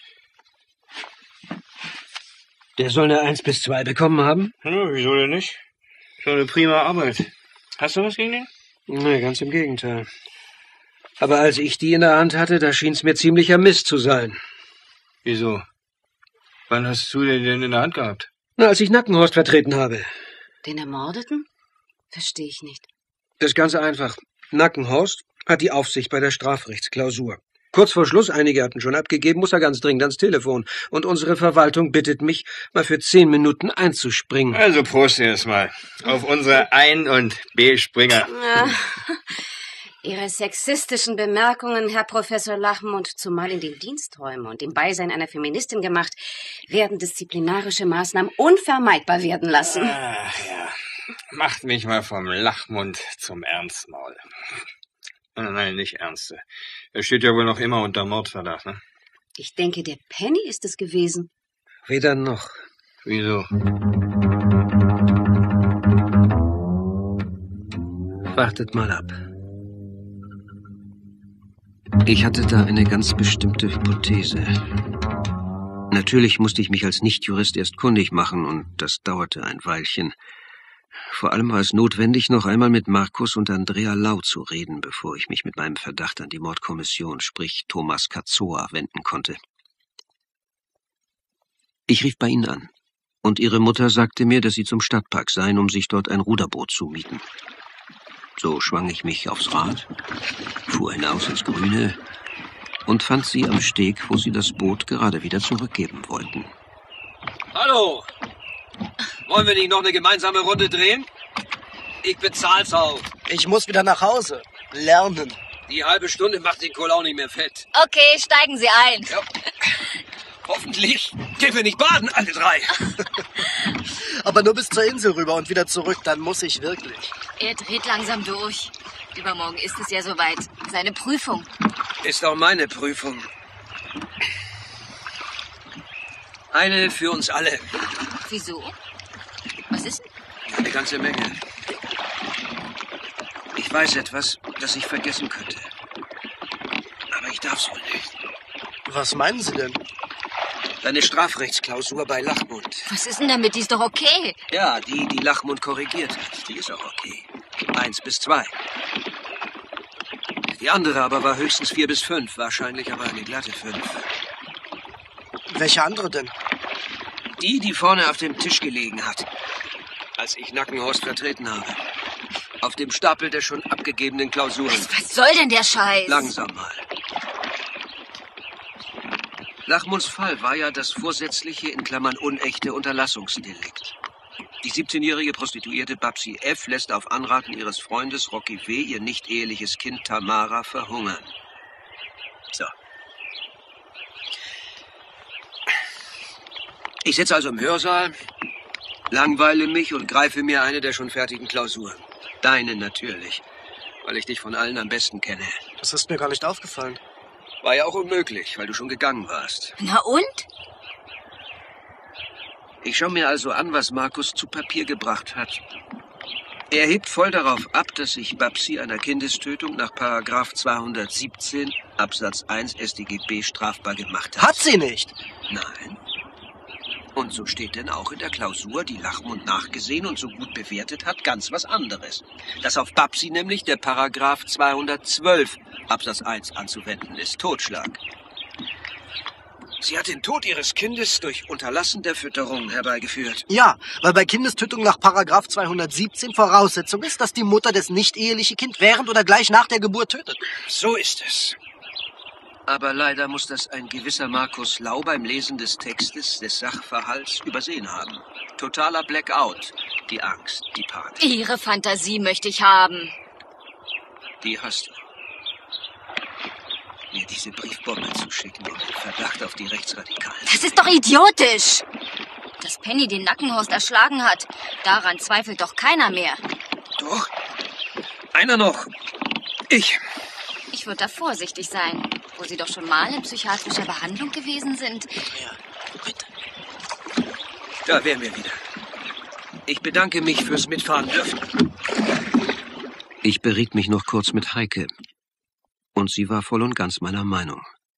Der soll eine 1 bis 2 bekommen haben? Ja, wieso denn nicht? So eine prima Arbeit. Hast du was gegen den? Nee, ganz im Gegenteil. Aber als ich die in der Hand hatte, da schien's mir ziemlicher Mist zu sein. Wieso? Wann hast du den denn in der Hand gehabt? Na, als ich Nackenhorst vertreten habe. Den Ermordeten? Verstehe ich nicht. Das ist ganz einfach. Nackenhorst hat die Aufsicht bei der Strafrechtsklausur. Kurz vor Schluss, einige hatten schon abgegeben, muss er ganz dringend ans Telefon. Und unsere Verwaltung bittet mich, mal für 10 Minuten einzuspringen. Also Prost erstmal auf unsere Ein- und B-Springer. Ja. Ihre sexistischen Bemerkungen, Herr Professor Lachmund, zumal in den Diensträumen und im Beisein einer Feministin gemacht, werden disziplinarische Maßnahmen unvermeidbar werden lassen. Ach ja, macht mich mal vom Lachmund zum Ernstmaul. Nein, nicht Ernste. Er steht ja wohl noch immer unter Mordverdacht, ne? Ich denke, der Penny ist es gewesen. Weder noch. Wieso? Wartet mal ab. Ich hatte da eine ganz bestimmte Hypothese. Natürlich musste ich mich als Nichtjurist erst kundig machen, und das dauerte ein Weilchen. Vor allem war es notwendig, noch einmal mit Markus und Andrea Lau zu reden, bevor ich mich mit meinem Verdacht an die Mordkommission, sprich Thomas Kazoa, wenden konnte. Ich rief bei ihnen an, und ihre Mutter sagte mir, dass sie zum Stadtpark seien, um sich dort ein Ruderboot zu mieten. So schwang ich mich aufs Rad, fuhr hinaus ins Grüne und fand sie am Steg, wo sie das Boot gerade wieder zurückgeben wollten. Hallo! Wollen wir nicht noch eine gemeinsame Runde drehen? Ich bezahl's auch. Ich muss wieder nach Hause. Lernen. Die halbe Stunde macht den Kohl auch nicht mehr fett. Okay, steigen Sie ein. Ja. Hoffentlich gehen wir nicht baden, alle 3. Aber nur bis zur Insel rüber und wieder zurück, dann muss ich wirklich. Er dreht langsam durch. Übermorgen ist es ja soweit. Seine Prüfung. Ist auch meine Prüfung. Eine für uns alle. Wieso? Was ist denn? Eine ganze Menge. Ich weiß etwas, das ich vergessen könnte. Aber ich darf's wohl nicht. Was meinen Sie denn? Deine Strafrechtsklausur bei Lachmund. Was ist denn damit? Die ist doch okay. Ja, die Lachmund korrigiert hat. Die ist auch okay. 1 bis 2. Die andere aber war höchstens 4 bis 5. Wahrscheinlich aber eine glatte 5. Welche andere denn? Die vorne auf dem Tisch gelegen hat, als ich Nackenhorst vertreten habe. Auf dem Stapel der schon abgegebenen Klausuren. Was soll denn der Scheiß? Langsam mal. Lachmunds Fall war ja das vorsätzliche, in Klammern unechte Unterlassungsdelikt. Die 17-jährige Prostituierte Babsi F. lässt auf Anraten ihres Freundes Rocky W. ihr nicht eheliches Kind Tamara verhungern. So. Ich sitze also im Hörsaal, langweile mich und greife mir eine der schon fertigen Klausuren. Deine natürlich, weil ich dich von allen am besten kenne. Das ist mir gar nicht aufgefallen. War ja auch unmöglich, weil du schon gegangen warst. Na und? Ich schaue mir also an, was Markus zu Papier gebracht hat. Er hebt voll darauf ab, dass sich Babsi einer Kindestötung nach § 217 Absatz 1 StGB strafbar gemacht hat. Hat sie nicht? Nein. Und so steht denn auch in der Klausur, die Lachmund nachgesehen und so gut bewertet hat, ganz was anderes. Dass auf Babsi nämlich der § 212 Absatz 1 anzuwenden ist. Totschlag. Sie hat den Tod ihres Kindes durch Unterlassen der Fütterung herbeigeführt. Ja, weil bei Kindestötung nach § 217 Voraussetzung ist, dass die Mutter das nicht-eheliche Kind während oder gleich nach der Geburt tötet. So ist es. Aber leider muss das ein gewisser Markus Lau beim Lesen des Textes, des Sachverhalts übersehen haben. Totaler Blackout. Die Angst, die Panik. Ihre Fantasie möchte ich haben. Die hast du. Mir diese Briefbombe zu schicken und den Verdacht auf die Rechtsradikalen. Das ist doch idiotisch. Dass Penny den Nackenhorst erschlagen hat, daran zweifelt doch keiner mehr. Doch. Einer noch. Ich. Ich würde da vorsichtig sein, wo Sie doch schon mal in psychiatrischer Behandlung gewesen sind. Ja, bitte. Da wären wir wieder. Ich bedanke mich fürs Mitfahren dürfen. Ich beriet mich noch kurz mit Heike. Und sie war voll und ganz meiner Meinung.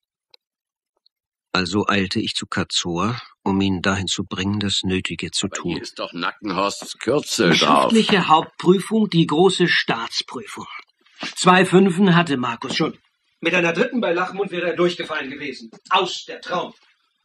Also eilte ich zu Kazor, um ihn dahin zu bringen, das Nötige zu tun. Hier ist doch Nackenhorsts Kürzel drauf. Schriftliche Hauptprüfung, die große Staatsprüfung. 2 Fünfen hatte Markus schon. Mit einer 3. bei Lachmund wäre er durchgefallen gewesen. Aus der Traum.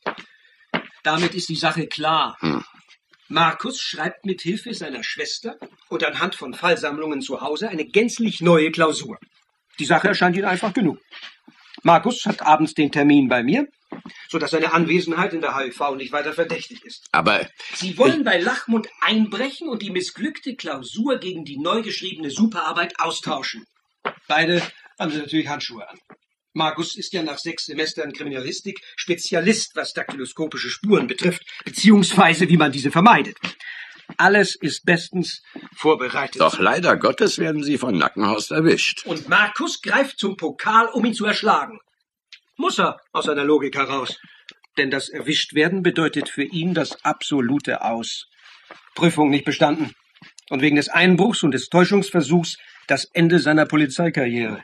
Damit ist die Sache klar. Markus schreibt mit Hilfe seiner Schwester und anhand von Fallsammlungen zu Hause eine gänzlich neue Klausur. Die Sache erscheint Ihnen einfach genug. Markus hat abends den Termin bei mir, sodass seine Anwesenheit in der HIV nicht weiter verdächtig ist. Aber Sie wollen bei Lachmund einbrechen und die missglückte Klausur gegen die neu geschriebene Superarbeit austauschen. Beide haben sie natürlich Handschuhe an. Markus ist ja nach 6 Semestern Kriminalistik Spezialist, was daktyloskopische Spuren betrifft, beziehungsweise wie man diese vermeidet. Alles ist bestens vorbereitet. Doch leider Gottes werden Sie von Nackenhorst erwischt. Und Markus greift zum Pokal, um ihn zu erschlagen. Muss er, aus seiner Logik heraus. Denn das Erwischtwerden bedeutet für ihn das absolute Aus. Prüfung nicht bestanden. Und wegen des Einbruchs und des Täuschungsversuchs das Ende seiner Polizeikarriere.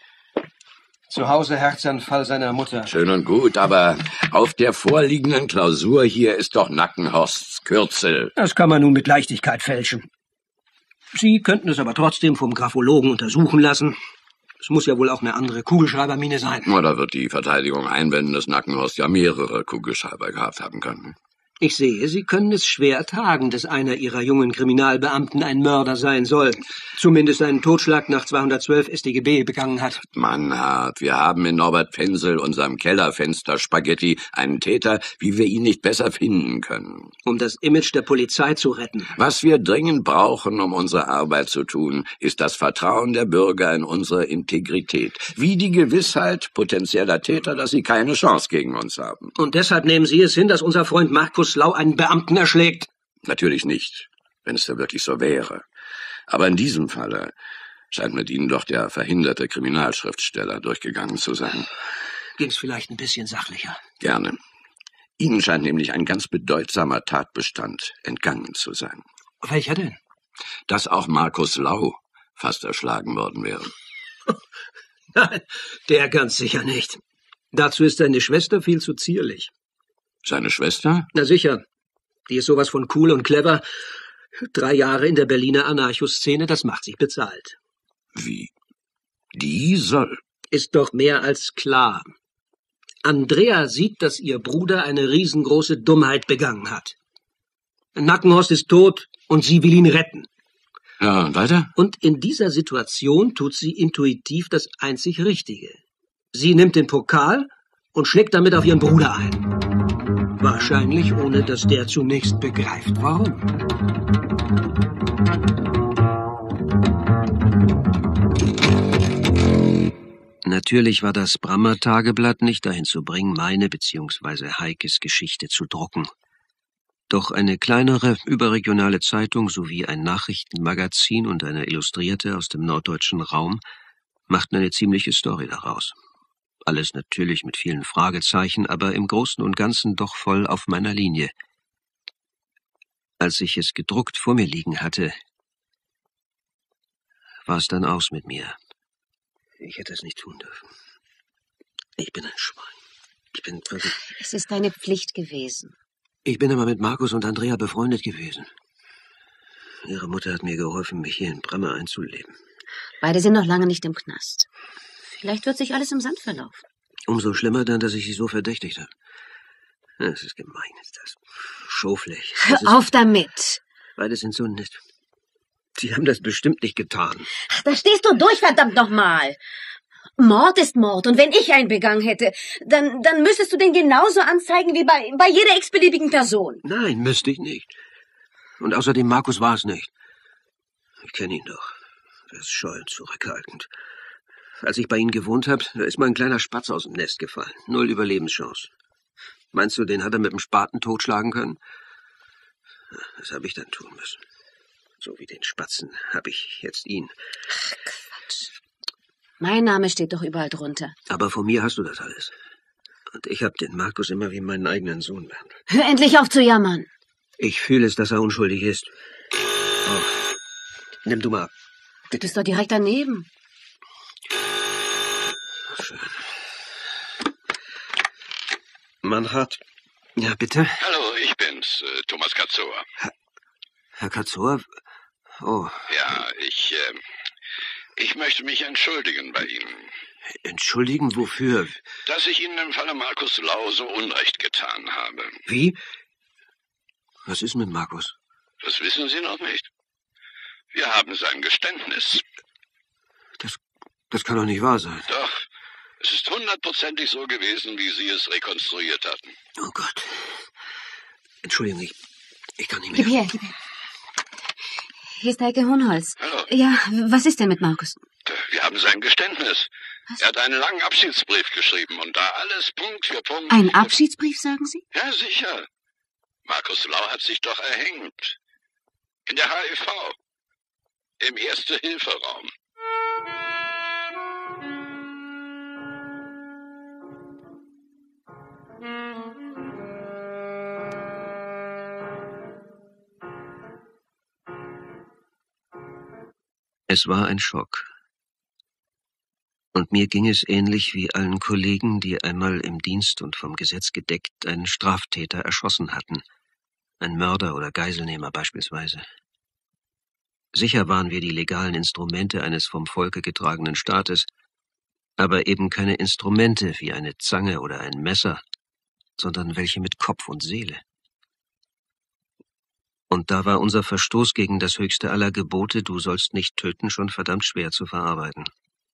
Zu Hause Herzanfall seiner Mutter. Schön und gut, aber auf der vorliegenden Klausur hier ist doch Nackenhorsts Kürzel. Das kann man nun mit Leichtigkeit fälschen. Sie könnten es aber trotzdem vom Graphologen untersuchen lassen. Es muss ja wohl auch eine andere Kugelschreibermine sein. Oder wird die Verteidigung einwenden, dass Nackenhorst ja mehrere Kugelschreiber gehabt haben kann? Ich sehe, Sie können es schwer ertragen, dass einer Ihrer jungen Kriminalbeamten ein Mörder sein soll. Zumindest einen Totschlag nach 212 StGB begangen hat. Mannhardt, wir haben in Norbert Fensel, unserem Kellerfenster Spaghetti, einen Täter, wie wir ihn nicht besser finden können. Um das Image der Polizei zu retten. Was wir dringend brauchen, um unsere Arbeit zu tun, ist das Vertrauen der Bürger in unsere Integrität. Wie die Gewissheit potenzieller Täter, dass sie keine Chance gegen uns haben. Und deshalb nehmen Sie es hin, dass unser Freund Markus Lau einen Beamten erschlägt? Natürlich nicht, wenn es da wirklich so wäre. Aber in diesem Falle scheint mit Ihnen doch der verhinderte Kriminalschriftsteller durchgegangen zu sein. Ging's vielleicht ein bisschen sachlicher? Gerne. Ihnen scheint nämlich ein ganz bedeutsamer Tatbestand entgangen zu sein. Welcher denn? Dass auch Markus Lau fast erschlagen worden wäre. Nein, der ganz sicher nicht. Dazu ist seine Schwester viel zu zierlich. Seine Schwester? Na sicher. Die ist sowas von cool und clever. 3 Jahre in der Berliner Anarcho-Szene, das macht sich bezahlt. Wie? Die soll? Ist doch mehr als klar. Andrea sieht, dass ihr Bruder eine riesengroße Dummheit begangen hat. Nackenhorst ist tot und sie will ihn retten. Ja, und weiter? Und in dieser Situation tut sie intuitiv das einzig Richtige. Sie nimmt den Pokal und schlägt damit auf ihren Bruder ein. Wahrscheinlich, ohne dass der zunächst begreift, warum. Natürlich war das Brammer Tageblatt nicht dahin zu bringen, meine bzw. Heikes Geschichte zu drucken. Doch eine kleinere, überregionale Zeitung sowie ein Nachrichtenmagazin und eine Illustrierte aus dem norddeutschen Raum machten eine ziemliche Story daraus. Alles natürlich mit vielen Fragezeichen, aber im Großen und Ganzen doch voll auf meiner Linie. Als ich es gedruckt vor mir liegen hatte, war es dann aus mit mir. Ich hätte es nicht tun dürfen. Ich bin ein Schwein. Ich bin wirklich... Es ist deine Pflicht gewesen. Ich bin aber mit Markus und Andrea befreundet gewesen. Ihre Mutter hat mir geholfen, mich hier in Brammer einzuleben. Beide sind noch lange nicht im Knast. Vielleicht wird sich alles im Sand verlaufen. Umso schlimmer dann, dass ich sie so verdächtigt habe. Das ist gemein, ist das. Schoflich. Hör auf damit! Beide sind so nett. Sie haben das bestimmt nicht getan. Da stehst du durch, verdammt nochmal! Mord ist Mord, und wenn ich einen begangen hätte, dann müsstest du den genauso anzeigen wie bei jeder x-beliebigen Person. Nein, müsste ich nicht. Und außerdem, Markus war es nicht. Ich kenne ihn doch. Er ist scheu und zurückhaltend. Als ich bei Ihnen gewohnt habe, da ist mal ein kleiner Spatz aus dem Nest gefallen. 0 Überlebenschance. Meinst du, den hat er mit dem Spaten totschlagen können? Das habe ich dann tun müssen. So wie den Spatzen habe ich jetzt ihn. Ach, Quatsch. Mein Name steht doch überall drunter. Aber von mir hast du das alles. Und ich habe den Markus immer wie meinen eigenen Sohn behandelt. Hör endlich auf zu jammern. Ich fühle es, dass er unschuldig ist. Oh. Nimm du mal ab. Du bist doch direkt daneben. Schön. Man hat... Ja, bitte? Hallo, ich bin's, Thomas Katzor. Herr Katzor? Oh. Ja, ich möchte mich entschuldigen bei Ihnen. Entschuldigen, wofür? Dass ich Ihnen im Falle Markus Lau so Unrecht getan habe. Wie? Was ist mit Markus? Das wissen Sie noch nicht. Wir haben sein Geständnis. Das kann doch nicht wahr sein. Doch, es ist 100%ig so gewesen, wie Sie es rekonstruiert hatten. Oh Gott. Entschuldigung, ich kann nicht mehr. Gib her. Hier ist Heike Hohnholz. Hallo. Ja, was ist denn mit Markus? Wir haben sein Geständnis. Was? Er hat einen langen Abschiedsbrief geschrieben und da alles Punkt für Punkt... Ein Abschiedsbrief, sagen Sie? Ja, sicher. Markus Lau hat sich doch erhängt. In der HIV. Im Erste-Hilfe-Raum. Es war ein Schock. Und mir ging es ähnlich wie allen Kollegen, die einmal im Dienst und vom Gesetz gedeckt einen Straftäter erschossen hatten. Ein Mörder oder Geiselnehmer beispielsweise. Sicher waren wir die legalen Instrumente eines vom Volke getragenen Staates, aber eben keine Instrumente wie eine Zange oder ein Messer, sondern welche mit Kopf und Seele. Und da war unser Verstoß gegen das höchste aller Gebote, du sollst nicht töten, schon verdammt schwer zu verarbeiten.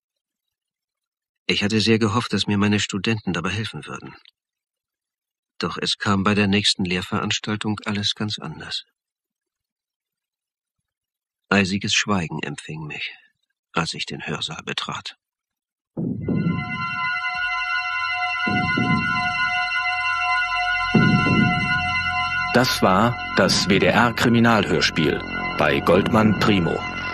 Ich hatte sehr gehofft, dass mir meine Studenten dabei helfen würden. Doch es kam bei der nächsten Lehrveranstaltung alles ganz anders. Eisiges Schweigen empfing mich, als ich den Hörsaal betrat. Das war das WDR-Kriminalhörspiel bei Goldmann Primo.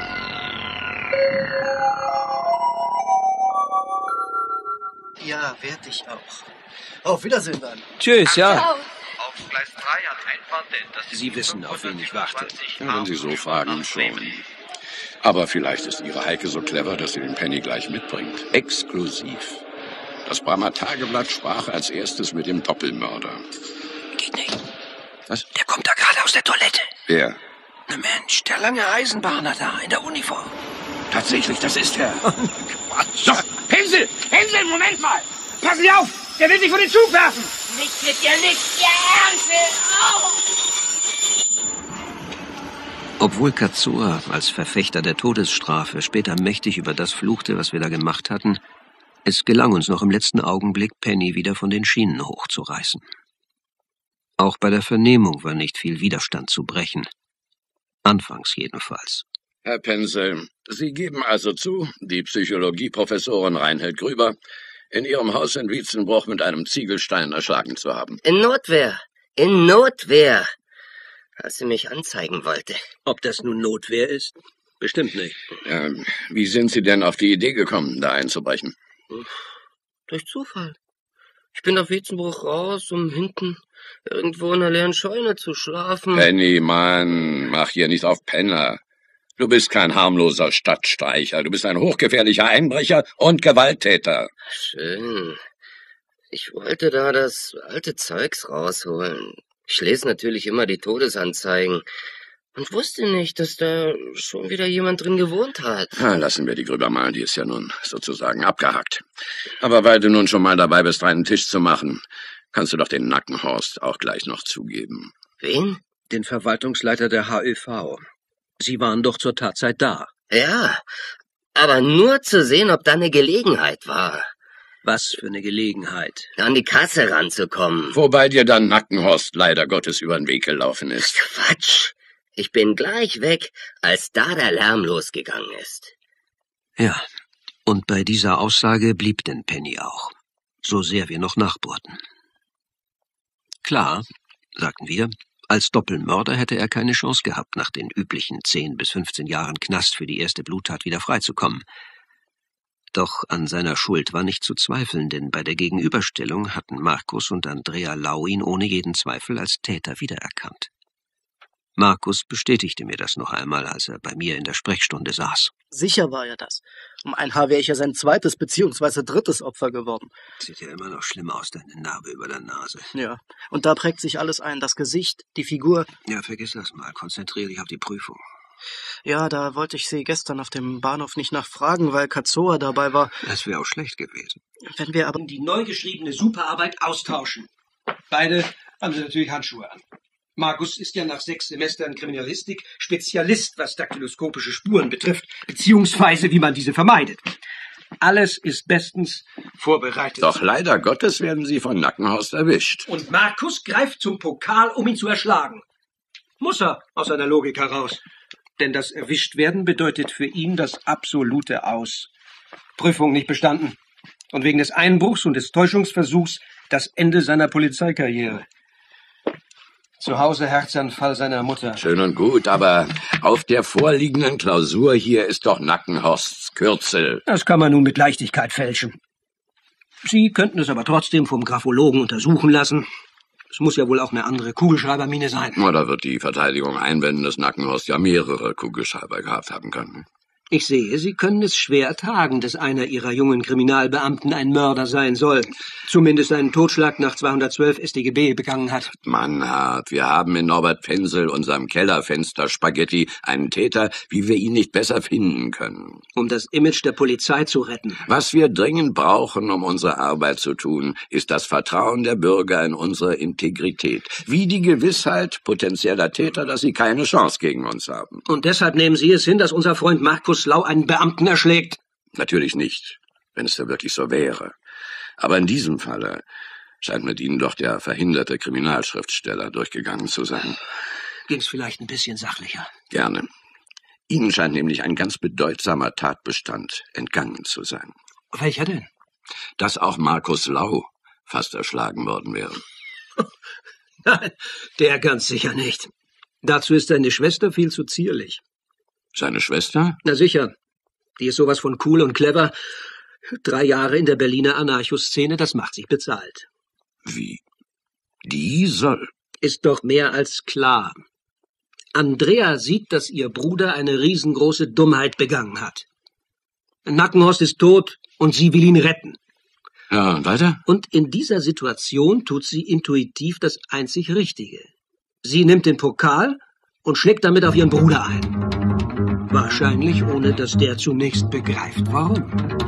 Ja, werd ich auch. Auf Wiedersehen dann. Tschüss, ja. Auf Gleis 3 an Einfahrten, das ist Sie wissen, auf wen ich warte. Ja, wenn Sie so fragen, schon. Aber vielleicht ist Ihre Heike so clever, dass sie den Penny gleich mitbringt. Exklusiv. Das Bremer Tageblatt sprach als erstes mit dem Doppelmörder. Geht nicht. Was? Der kommt da gerade aus der Toilette. Wer? Na Mensch, der lange Eisenbahner da, in der Uniform. Tatsächlich, das ist er. Quatsch. Doch, Hänsel! Hänsel, Moment mal! Passen Sie auf! Der will sich vor den Zug werfen! Nicht mit dir, nicht der Ernst! Obwohl Kazoa als Verfechter der Todesstrafe später mächtig über das fluchte, was wir da gemacht hatten, es gelang uns noch im letzten Augenblick, Penny wieder von den Schienen hochzureißen. Auch bei der Vernehmung war nicht viel Widerstand zu brechen. Anfangs jedenfalls. Herr Penzel, Sie geben also zu, die Psychologieprofessorin Reinhild Grüber in Ihrem Haus in Wietzenbruch mit einem Ziegelstein erschlagen zu haben. In Notwehr. In Notwehr. Als sie mich anzeigen wollte. Ob das nun Notwehr ist? Bestimmt nicht. Ja, wie sind Sie denn auf die Idee gekommen, da einzubrechen? Durch Zufall. Ich bin auf Wietzenbruch raus, um hinten irgendwo in einer leeren Scheune zu schlafen. Penny, Mann, mach hier nicht auf Penner. Du bist kein harmloser Stadtstreicher. Du bist ein hochgefährlicher Einbrecher und Gewalttäter. Schön. Ich wollte da das alte Zeugs rausholen. Ich lese natürlich immer die Todesanzeigen und wusste nicht, dass da schon wieder jemand drin gewohnt hat. Ja, lassen wir die Grüber mal, die ist ja nun sozusagen abgehakt. Aber weil du nun schon mal dabei bist, einen Tisch zu machen, kannst du doch den Nackenhorst auch gleich noch zugeben. Wen? Den Verwaltungsleiter der HÖV. Sie waren doch zur Tatzeit da. Ja, aber nur zu sehen, ob da eine Gelegenheit war. Was für eine Gelegenheit. An die Kasse ranzukommen. Wobei dir dann Nackenhorst leider Gottes über den Weg gelaufen ist. Quatsch. Ich bin gleich weg, als da der Lärm losgegangen ist. Ja, und bei dieser Aussage blieb denn Penny auch, so sehr wir noch nachbohrten. Klar, sagten wir, als Doppelmörder hätte er keine Chance gehabt, nach den üblichen 10 bis 15 Jahren Knast für die erste Bluttat wieder freizukommen. Doch an seiner Schuld war nicht zu zweifeln, denn bei der Gegenüberstellung hatten Markus und Andrea Lau ihn ohne jeden Zweifel als Täter wiedererkannt. Markus bestätigte mir das noch einmal, als er bei mir in der Sprechstunde saß. Sicher war er das. Um ein Haar wäre ich ja sein zweites bzw. drittes Opfer geworden. Sieht ja immer noch schlimm aus, deine Narbe über der Nase. Ja, und da prägt sich alles ein. Das Gesicht, die Figur. Ja, vergiss das mal. Konzentriere dich auf die Prüfung. Ja, da wollte ich Sie gestern auf dem Bahnhof nicht nachfragen, weil Kazoa dabei war. Das wäre auch schlecht gewesen. Wenn wir aber die neu geschriebene Superarbeit austauschen. Beide haben sie natürlich Handschuhe an. Markus ist ja nach 6 Semestern Kriminalistik Spezialist, was daktyloskopische Spuren betrifft, beziehungsweise wie man diese vermeidet. Alles ist bestens vorbereitet. Doch leider Gottes werden Sie von Nackenhorst erwischt. Und Markus greift zum Pokal, um ihn zu erschlagen. Muss er, aus seiner Logik heraus. Denn das Erwischtwerden bedeutet für ihn das absolute Aus. Prüfung nicht bestanden. Und wegen des Einbruchs und des Täuschungsversuchs das Ende seiner Polizeikarriere. Zu Hause Herzanfall seiner Mutter. Schön und gut, aber auf der vorliegenden Klausur hier ist doch Nackenhorsts Kürzel. Das kann man nun mit Leichtigkeit fälschen. Sie könnten es aber trotzdem vom Graphologen untersuchen lassen. Es muss ja wohl auch eine andere Kugelschreibermine sein. Oder wird die Verteidigung einwenden, dass Nackenhorst ja mehrere Kugelschreiber gehabt haben kann? Ich sehe, Sie können es schwer ertragen, dass einer Ihrer jungen Kriminalbeamten ein Mörder sein soll. Zumindest einen Totschlag nach 212 StGB begangen hat. Mannhardt, wir haben in Norbert Pensel, unserem Kellerfenster Spaghetti, einen Täter, wie wir ihn nicht besser finden können. Um das Image der Polizei zu retten. Was wir dringend brauchen, um unsere Arbeit zu tun, ist das Vertrauen der Bürger in unsere Integrität. Wie die Gewissheit potenzieller Täter, dass sie keine Chance gegen uns haben. Und deshalb nehmen Sie es hin, dass unser Freund Markus Lau einen Beamten erschlägt? Natürlich nicht, wenn es da wirklich so wäre. Aber in diesem Falle scheint mit Ihnen doch der verhinderte Kriminalschriftsteller durchgegangen zu sein. Ging's vielleicht ein bisschen sachlicher? Gerne. Ihnen scheint nämlich ein ganz bedeutsamer Tatbestand entgangen zu sein. Welcher denn? Dass auch Markus Lau fast erschlagen worden wäre. Der ganz sicher nicht. Dazu ist seine Schwester viel zu zierlich. Seine Schwester? Na sicher. Die ist sowas von cool und clever. 3 Jahre in der Berliner Anarcho-Szene, das macht sich bezahlt. Wie? Die soll? Ist doch mehr als klar. Andrea sieht, dass ihr Bruder eine riesengroße Dummheit begangen hat. Nackenhorst ist tot und sie will ihn retten. Ja, und weiter? Und in dieser Situation tut sie intuitiv das einzig Richtige. Sie nimmt den Pokal und schlägt damit auf ihren Bruder ein. Wahrscheinlich, ohne dass der zunächst begreift, warum.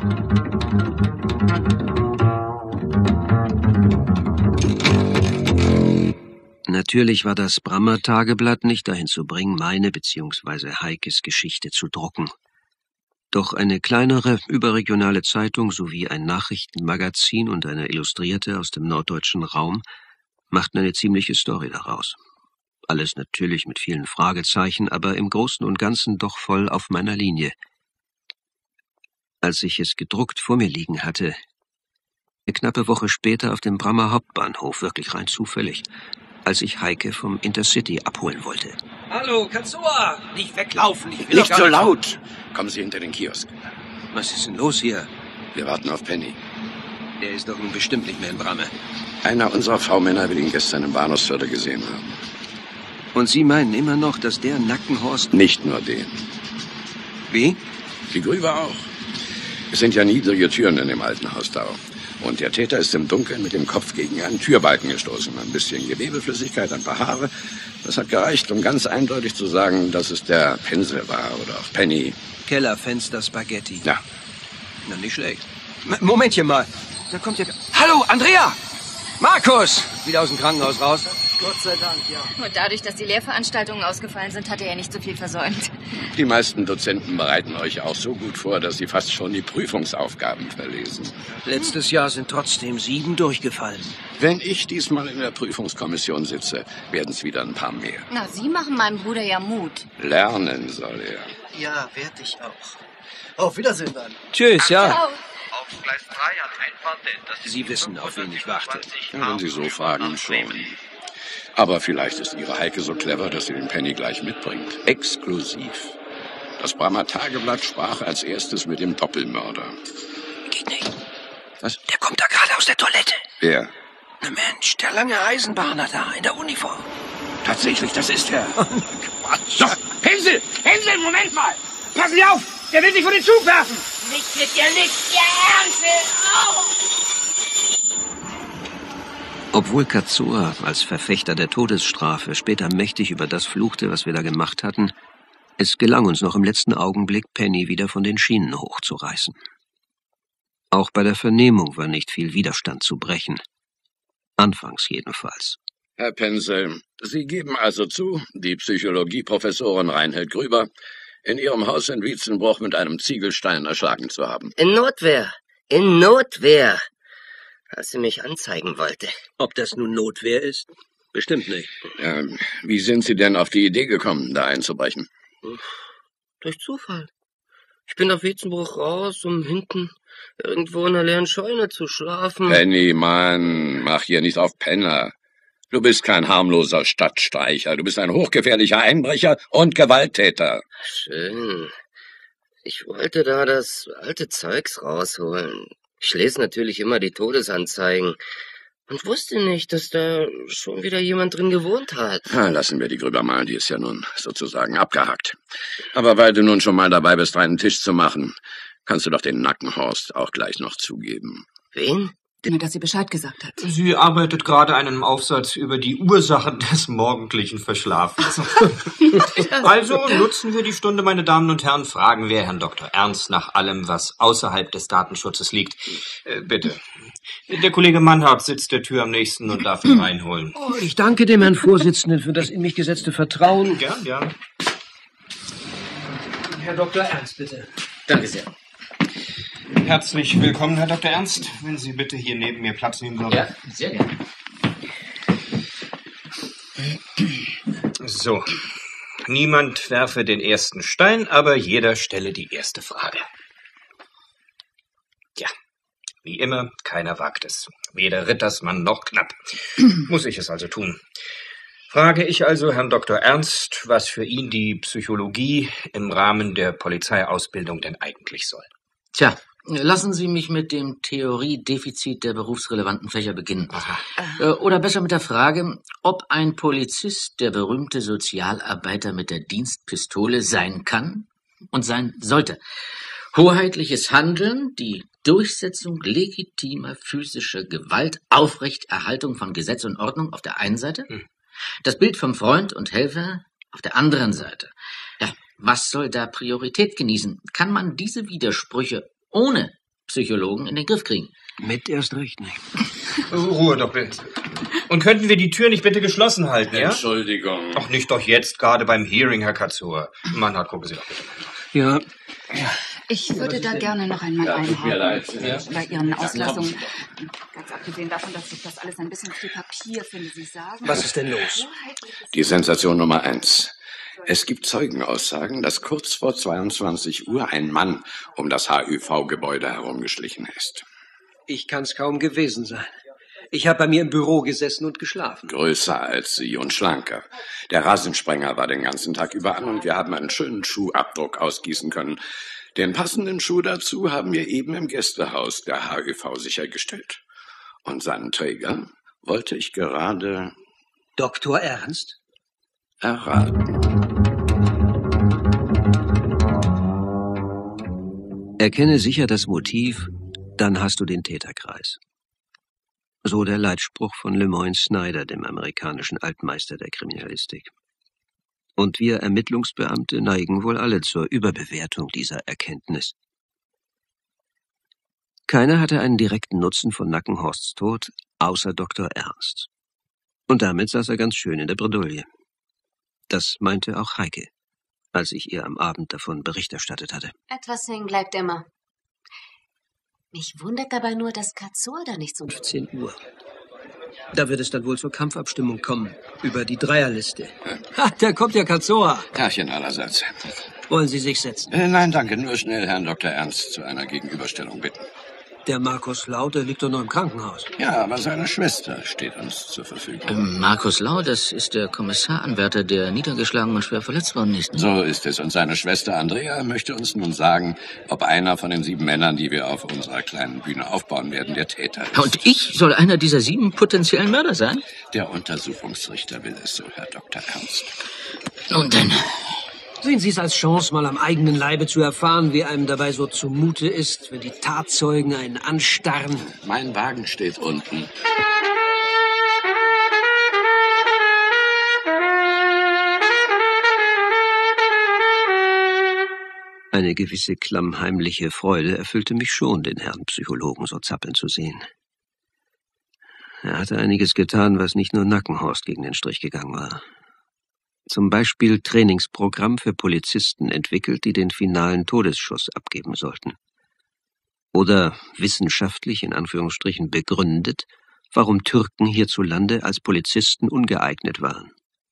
Natürlich war das Brammer Tageblatt nicht dahin zu bringen, meine bzw. Heikes Geschichte zu drucken. Doch eine kleinere, überregionale Zeitung sowie ein Nachrichtenmagazin und eine Illustrierte aus dem norddeutschen Raum machten eine ziemliche Story daraus. Alles natürlich mit vielen Fragezeichen, aber im Großen und Ganzen doch voll auf meiner Linie. Als ich es gedruckt vor mir liegen hatte, eine knappe Woche später auf dem Brammer Hauptbahnhof, wirklich rein zufällig, als ich Heike vom Intercity abholen wollte. Hallo, Katsua! Nicht weglaufen, ich will Nicht so laut! Kommen Sie hinter den Kiosk. Was ist denn los hier? Wir warten auf Penny. Der ist doch nun bestimmt nicht mehr in Bramme. Einer unserer V-Männer will ihn gestern im Bahnhofsviertel gesehen haben. Und Sie meinen immer noch, dass der Nackenhorst... Nicht nur den. Wie? Die Grüber auch. Es sind ja niedrige Türen in dem alten Haus da. Und der Täter ist im Dunkeln mit dem Kopf gegen einen Türbalken gestoßen. Ein bisschen Gewebeflüssigkeit, ein paar Haare. Das hat gereicht, um ganz eindeutig zu sagen, dass es der Pinsel war oder auch Penny. Kellerfenster Spaghetti. Ja. Na, nicht schlecht. Momentchen mal. Da kommt ja... Hallo, Andrea! Markus! Wieder aus dem Krankenhaus raus. Gott sei Dank, ja. Und dadurch, dass die Lehrveranstaltungen ausgefallen sind, hat er ja nicht so viel versäumt. Die meisten Dozenten bereiten euch auch so gut vor, dass sie fast schon die Prüfungsaufgaben verlesen. Letztes Jahr sind trotzdem 7 durchgefallen. Wenn ich diesmal in der Prüfungskommission sitze, werden es wieder ein paar mehr. Na, Sie machen meinem Bruder ja Mut. Lernen soll er. Ja, werd ich auch. Auf Wiedersehen dann. Tschüss, ja. Ciao. Auf Gleis 3 hat ein Pandent, das Sie wissen, auf wen ich warte. Ja, wenn Sie so fragen, schon. Aber vielleicht ist Ihre Heike so clever, dass sie den Penny gleich mitbringt. Exklusiv. Das Brammer Tageblatt sprach als erstes mit dem Doppelmörder. Geht nicht. Was? Der kommt da gerade aus der Toilette. Wer? Na Mensch, der lange Eisenbahner da, in der Uniform. Tatsächlich, das ist er. Quatsch. Doch, Hänsel! Hänsel, Moment mal! Passen Sie auf! Der will sich vor den Zug werfen! Nicht mit dir, nicht ihr Ernst! Au! Obwohl Katsua als Verfechter der Todesstrafe später mächtig über das fluchte, was wir da gemacht hatten, es gelang uns noch im letzten Augenblick, Penny wieder von den Schienen hochzureißen. Auch bei der Vernehmung war nicht viel Widerstand zu brechen. Anfangs jedenfalls. Herr Penzel, Sie geben also zu, die Psychologieprofessorin Reinhild Grüber in Ihrem Haus in Wietzenbruch mit einem Ziegelstein erschlagen zu haben. In Notwehr! In Notwehr! Als sie mich anzeigen wollte. Ob das nun Notwehr ist? Bestimmt nicht. Ja, wie sind Sie denn auf die Idee gekommen, da einzubrechen? Durch Zufall. Ich bin auf Wietzenbruch raus, um hinten irgendwo in einer leeren Scheune zu schlafen. Penny, Mann, mach hier nicht auf Penner. Du bist kein harmloser Stadtstreicher. Du bist ein hochgefährlicher Einbrecher und Gewalttäter. Schön. Ich wollte da das alte Zeugs rausholen. Ich lese natürlich immer die Todesanzeigen und wusste nicht, dass da schon wieder jemand drin gewohnt hat. Ja, lassen wir die Grüber mal, die ist ja nun sozusagen abgehakt. Aber weil du nun schon mal dabei bist, einen Tisch zu machen, kannst du doch den Nackenhorst auch gleich noch zugeben. Wen? Dass sie Bescheid gesagt hat. Sie arbeitet gerade an einem Aufsatz über die Ursachen des morgendlichen Verschlafens. Also nutzen wir die Stunde, meine Damen und Herren, fragen wir Herrn Dr. Ernst nach allem, was außerhalb des Datenschutzes liegt. Bitte. Der Kollege Mannhardt sitzt der Tür am nächsten und darf ihn reinholen. Oh, ich danke dem Herrn Vorsitzenden für das in mich gesetzte Vertrauen. Gern. Herr Dr. Ernst, bitte. Danke sehr. Herzlich willkommen, Herr Dr. Ernst. Wenn Sie bitte hier neben mir Platz nehmen würden. Ja, sehr gerne. So. Niemand werfe den ersten Stein, aber jeder stelle die erste Frage. Ja. Wie immer, keiner wagt es. Weder Rittersmann noch Knapp. Muss ich es also tun. Frage ich also Herrn Dr. Ernst, was für ihn die Psychologie im Rahmen der Polizeiausbildung denn eigentlich soll. Tja, lassen Sie mich mit dem Theoriedefizit der berufsrelevanten Fächer beginnen. Oder besser mit der Frage, ob ein Polizist der berühmte Sozialarbeiter mit der Dienstpistole sein kann und sein sollte. Hoheitliches Handeln, die Durchsetzung legitimer physischer Gewalt, Aufrechterhaltung von Gesetz und Ordnung auf der einen Seite, das Bild vom Freund und Helfer auf der anderen Seite. Ja, was soll da Priorität genießen? Kann man diese Widersprüche ohne Psychologen in den Griff kriegen? Mit erst recht nicht. Ruhe doch bitte. Und könnten wir die Tür nicht bitte geschlossen halten, ja? Entschuldigung. Ach, nicht doch jetzt, gerade beim Hearing, Herr Katzur. Mannhardt, gucken Sie doch bitte mal. Ja. Ich würde da gerne noch einmal einhaken. Bei Ihren Auslassungen. Ganz abgesehen davon, dass ich das alles ein bisschen viel Papier finde, Sie sagen. Was ist denn los? Die Sensation Nummer 1. Es gibt Zeugenaussagen, dass kurz vor 22 Uhr ein Mann um das HÜV-Gebäude herumgeschlichen ist. Ich kann's kaum gewesen sein. Ich habe bei mir im Büro gesessen und geschlafen. Größer als Sie und schlanker. Der Rasensprenger war den ganzen Tag über an und wir haben einen schönen Schuhabdruck ausgießen können. Den passenden Schuh dazu haben wir eben im Gästehaus der HÜV sichergestellt. Und seinen Träger wollte ich gerade... Dr. Ernst? Erraten. Erkenne sicher das Motiv, dann hast du den Täterkreis. So der Leitspruch von Lemoyne Snyder, dem amerikanischen Altmeister der Kriminalistik. Und wir Ermittlungsbeamte neigen wohl alle zur Überbewertung dieser Erkenntnis. Keiner hatte einen direkten Nutzen von Nackenhorsts Tod, außer Dr. Ernst. Und damit saß er ganz schön in der Bredouille. Das meinte auch Heike, als ich ihr am Abend davon Bericht erstattet hatte. Etwas hängen bleibt immer. Mich wundert dabei nur, dass Katzur da nicht so... 15 Uhr. Da wird es dann wohl zur Kampfabstimmung kommen, über die Dreierliste. Ha, da kommt ja Katzur. Tagchen allerseits. Wollen Sie sich setzen? Nein, danke, nur schnell Herrn Dr. Ernst zu einer Gegenüberstellung bitten. Der Markus Lau, der liegt doch noch im Krankenhaus. Ja, aber seine Schwester steht uns zur Verfügung. Markus Lau, das ist der Kommissaranwärter, der niedergeschlagen und schwer verletzt worden ist. Ne? So ist es. Und seine Schwester Andrea möchte uns nun sagen, ob einer von den 7 Männern, die wir auf unserer kleinen Bühne aufbauen werden, der Täter ist. Und ich soll einer dieser 7 potenziellen Mörder sein? Der Untersuchungsrichter will es so, Herr Dr. Ernst. Und dann... Sehen Sie es als Chance, mal am eigenen Leibe zu erfahren, wie einem dabei so zumute ist, wenn die Tatzeugen einen anstarren. Mein Wagen steht unten. Eine gewisse klammheimliche Freude erfüllte mich schon, den Herrn Psychologen so zappeln zu sehen. Er hatte einiges getan, was nicht nur Nackenhorst gegen den Strich gegangen war. Zum Beispiel Trainingsprogramm für Polizisten entwickelt, die den finalen Todesschuss abgeben sollten. Oder wissenschaftlich in Anführungsstrichen begründet, warum Türken hierzulande als Polizisten ungeeignet waren.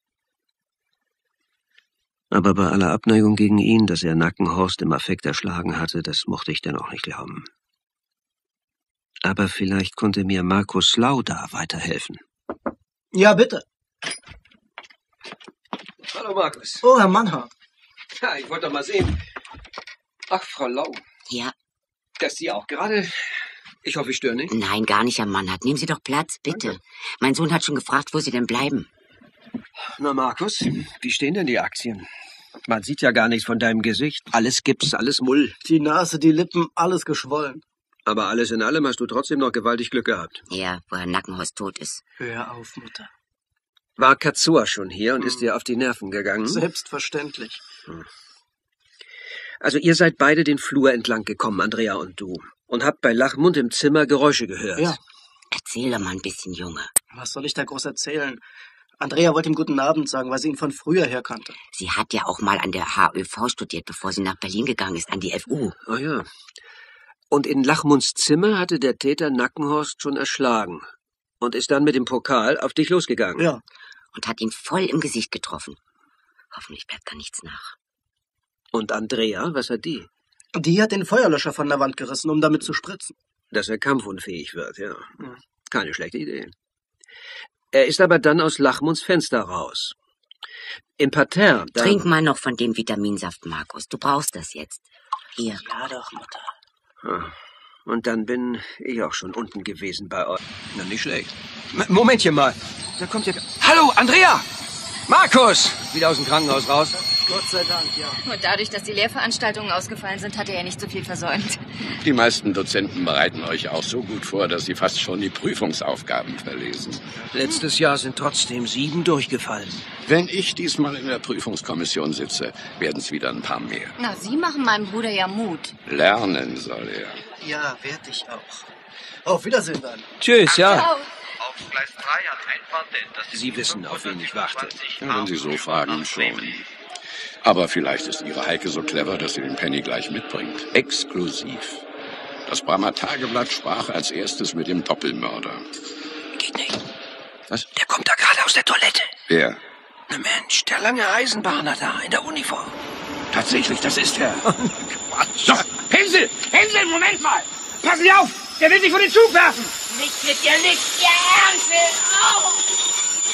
Aber bei aller Abneigung gegen ihn, dass er Nackenhorst im Affekt erschlagen hatte, das mochte ich dennoch nicht glauben. Aber vielleicht konnte mir Markus Lau da weiterhelfen. Ja, bitte. Hallo, Markus. Oh, Herr Mannhardt. Ja, ich wollte doch mal sehen. Ach, Frau Lau. Ja? Das Sie auch gerade? Ich hoffe, ich störe nicht. Nein, gar nicht, Herr Mannhardt. Nehmen Sie doch Platz, bitte. Danke. Mein Sohn hat schon gefragt, wo Sie denn bleiben. Na, Markus, wie stehen denn die Aktien? Man sieht ja gar nichts von deinem Gesicht. Alles Gips, alles Mull. Die Nase, die Lippen, alles geschwollen. Aber alles in allem hast du trotzdem noch gewaltig Glück gehabt. Ja, wo Herr Nackenhorst tot ist. Hör auf, Mutter. War Katzur schon hier und ist dir auf die Nerven gegangen? Selbstverständlich. Also ihr seid beide den Flur entlang gekommen, Andrea und du, und habt bei Lachmund im Zimmer Geräusche gehört. Ja. Erzähl doch mal ein bisschen, Junge. Was soll ich da groß erzählen? Andrea wollte ihm guten Abend sagen, weil sie ihn von früher her kannte. Sie hat ja auch mal an der HÖV studiert, bevor sie nach Berlin gegangen ist, an die FU. Oh ja. Und in Lachmunds Zimmer hatte der Täter Nackenhorst schon erschlagen und ist dann mit dem Pokal auf dich losgegangen. Ja. Und hat ihn voll im Gesicht getroffen. Hoffentlich bleibt da nichts nach. Und Andrea, was hat die? Die hat den Feuerlöscher von der Wand gerissen, um damit zu spritzen. Dass er kampfunfähig wird, ja. Keine schlechte Idee. Er ist aber dann aus Lachmunds Fenster raus. Im Parterre, da... Trink mal noch von dem Vitaminsaft, Markus. Du brauchst das jetzt. Hier. Ja doch, Mutter. Und dann bin ich auch schon unten gewesen bei euch. Na, nicht schlecht. Momentchen mal. Da kommt ja... Hallo, Andrea! Markus! Wieder aus dem Krankenhaus raus. Gott sei Dank, ja. Und dadurch, dass die Lehrveranstaltungen ausgefallen sind, hat er ja nicht so viel versäumt. Die meisten Dozenten bereiten euch auch so gut vor, dass sie fast schon die Prüfungsaufgaben verlesen. Letztes Jahr sind trotzdem 7 durchgefallen. Wenn ich diesmal in der Prüfungskommission sitze, werden es wieder ein paar mehr. Na, Sie machen meinem Bruder ja Mut. Lernen soll er. Ja, werd ich auch. Auf Wiedersehen dann. Tschüss, ja. Ciao. Auf Gleis 3 an einparken, dass Sie wissen, auf wen ich warte. Ja, wenn Sie so fragen, schon. Aber vielleicht ist Ihre Heike so clever, dass sie den Penny gleich mitbringt. Exklusiv. Das Bremer Tageblatt sprach als erstes mit dem Doppelmörder. Geht nicht. Was? Der kommt da gerade aus der Toilette. Wer? Na Mensch, der lange Eisenbahner da, in der Uniform. Tatsächlich, das ist er. Quatsch. Doch, Hänsel! Hänsel, Moment mal! Passen Sie auf! Der will sich vor den Zug werfen! Nicht mit dir, nicht ihr Ernst! Au!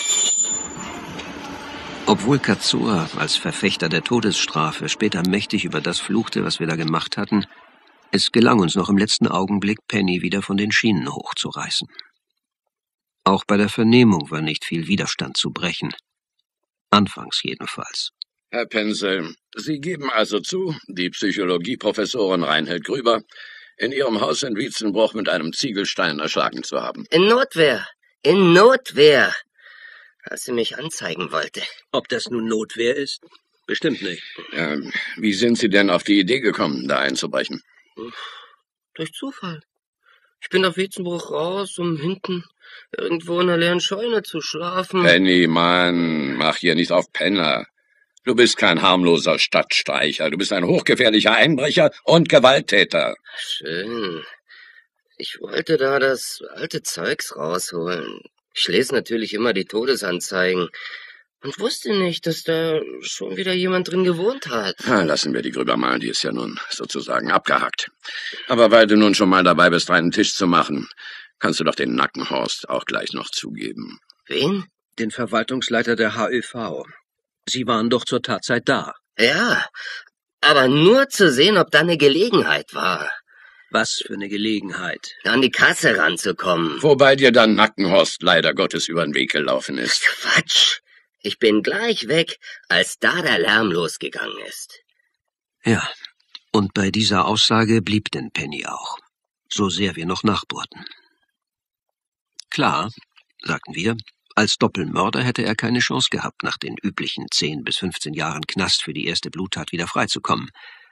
Obwohl Katsura als Verfechter der Todesstrafe später mächtig über das fluchte, was wir da gemacht hatten, es gelang uns noch im letzten Augenblick, Penny wieder von den Schienen hochzureißen. Auch bei der Vernehmung war nicht viel Widerstand zu brechen. Anfangs jedenfalls. Herr Penzel, Sie geben also zu, die Psychologieprofessorin Reinhold Grüber in Ihrem Haus in Wiedzenbruch mit einem Ziegelstein erschlagen zu haben. In Notwehr! In Notwehr! Als sie mich anzeigen wollte. Ob das nun Notwehr ist? Bestimmt nicht. Ja, wie sind Sie denn auf die Idee gekommen, da einzubrechen? Durch Zufall. Ich bin auf Wiedzenbruch raus, um hinten irgendwo in einer leeren Scheune zu schlafen. Penny, Mann, mach hier nicht auf Penner. Du bist kein harmloser Stadtstreicher. Du bist ein hochgefährlicher Einbrecher und Gewalttäter. Schön. Ich wollte da das alte Zeugs rausholen. Ich lese natürlich immer die Todesanzeigen und wusste nicht, dass da schon wieder jemand drin gewohnt hat. Ja, lassen wir die Grüber mal, die ist ja nun sozusagen abgehakt. Aber weil du nun schon mal dabei bist, einen Tisch zu machen, kannst du doch den Nackenhorst auch gleich noch zugeben. Wen? Den Verwaltungsleiter der HÖV. Sie waren doch zur Tatzeit da. Ja, aber nur zu sehen, ob da eine Gelegenheit war. Was für eine Gelegenheit. An die Kasse ranzukommen. Wobei dir dann Nackenhorst leider Gottes über den Weg gelaufen ist. Quatsch. Ich bin gleich weg, als da der Lärm losgegangen ist. Ja, und bei dieser Aussage blieb denn Penny auch, so sehr wir noch nachbohrten. Klar, sagten wir, als Doppelmörder hätte er keine Chance gehabt, nach den üblichen 10 bis 15 Jahren Knast für die erste Bluttat wieder freizukommen.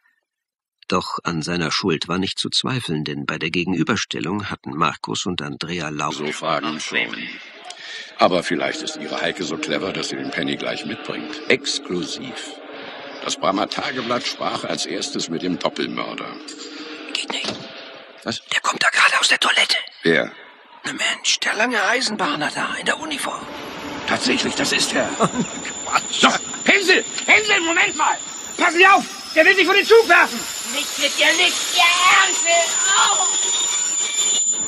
Doch an seiner Schuld war nicht zu zweifeln, denn bei der Gegenüberstellung hatten Markus und Andrea Lau... So fragen schon. Aber vielleicht ist Ihre Heike so clever, dass sie den Penny gleich mitbringt. Exklusiv. Das Bremer Tageblatt sprach als erstes mit dem Doppelmörder. Geht nicht. Was? Der kommt da gerade aus der Toilette. Wer? Na Mensch, der lange Eisenbahner da, in der Uniform. Tatsächlich, das ist er. Quatsch. Doch, Hänsel! Hänsel, Moment mal! Passen Sie auf! Der will sich vor den Zug werfen! Nicht mit dir, nicht ihr Ernst! Au!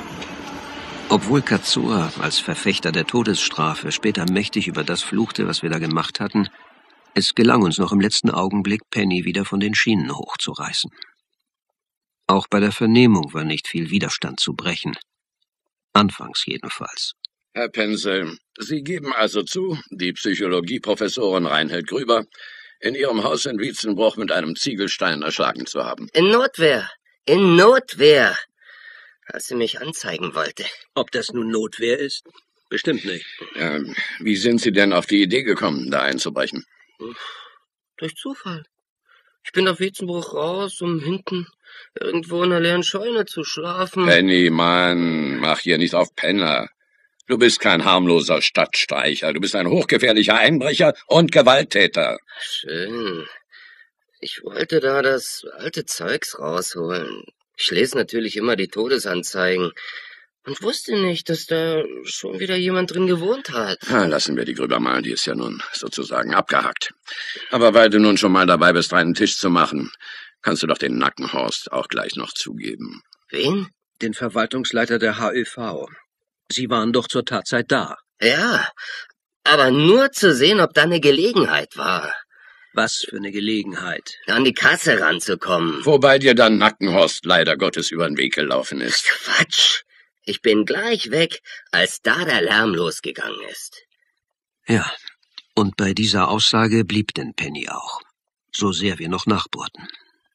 Obwohl Katsura als Verfechter der Todesstrafe später mächtig über das fluchte, was wir da gemacht hatten, es gelang uns noch im letzten Augenblick, Penny wieder von den Schienen hochzureißen. Auch bei der Vernehmung war nicht viel Widerstand zu brechen. Anfangs jedenfalls. Herr Penzel, Sie geben also zu, die Psychologieprofessorin Reinhold Grüber in Ihrem Haus in Wiedzenbruch mit einem Ziegelstein erschlagen zu haben. In Notwehr! In Notwehr! Als sie mich anzeigen wollte. Ob das nun Notwehr ist? Bestimmt nicht. Ja, wie sind Sie denn auf die Idee gekommen, da einzubrechen? Durch Zufall. Ich bin auf Wiedzenbruch raus, um hinten irgendwo in einer leeren Scheune zu schlafen. Penny, Mann, mach hier nicht auf Penner. Du bist kein harmloser Stadtstreicher. Du bist ein hochgefährlicher Einbrecher und Gewalttäter. Schön. Ich wollte da das alte Zeugs rausholen. Ich lese natürlich immer die Todesanzeigen und wusste nicht, dass da schon wieder jemand drin gewohnt hat. Ja, lassen wir die Grüber mal, die ist ja nun sozusagen abgehakt. Aber weil du nun schon mal dabei bist, einen Tisch zu machen, kannst du doch den Nackenhorst auch gleich noch zugeben. Wen? Den Verwaltungsleiter der HÖV. Sie waren doch zur Tatzeit da. Ja, aber nur zu sehen, ob da eine Gelegenheit war. Was für eine Gelegenheit? An die Kasse ranzukommen. Wobei dir dann Nackenhorst leider Gottes über den Weg gelaufen ist. Quatsch. Ich bin gleich weg, als da der Lärm losgegangen ist. Ja, und bei dieser Aussage blieb denn Penny auch, so sehr wir noch nachbohrten.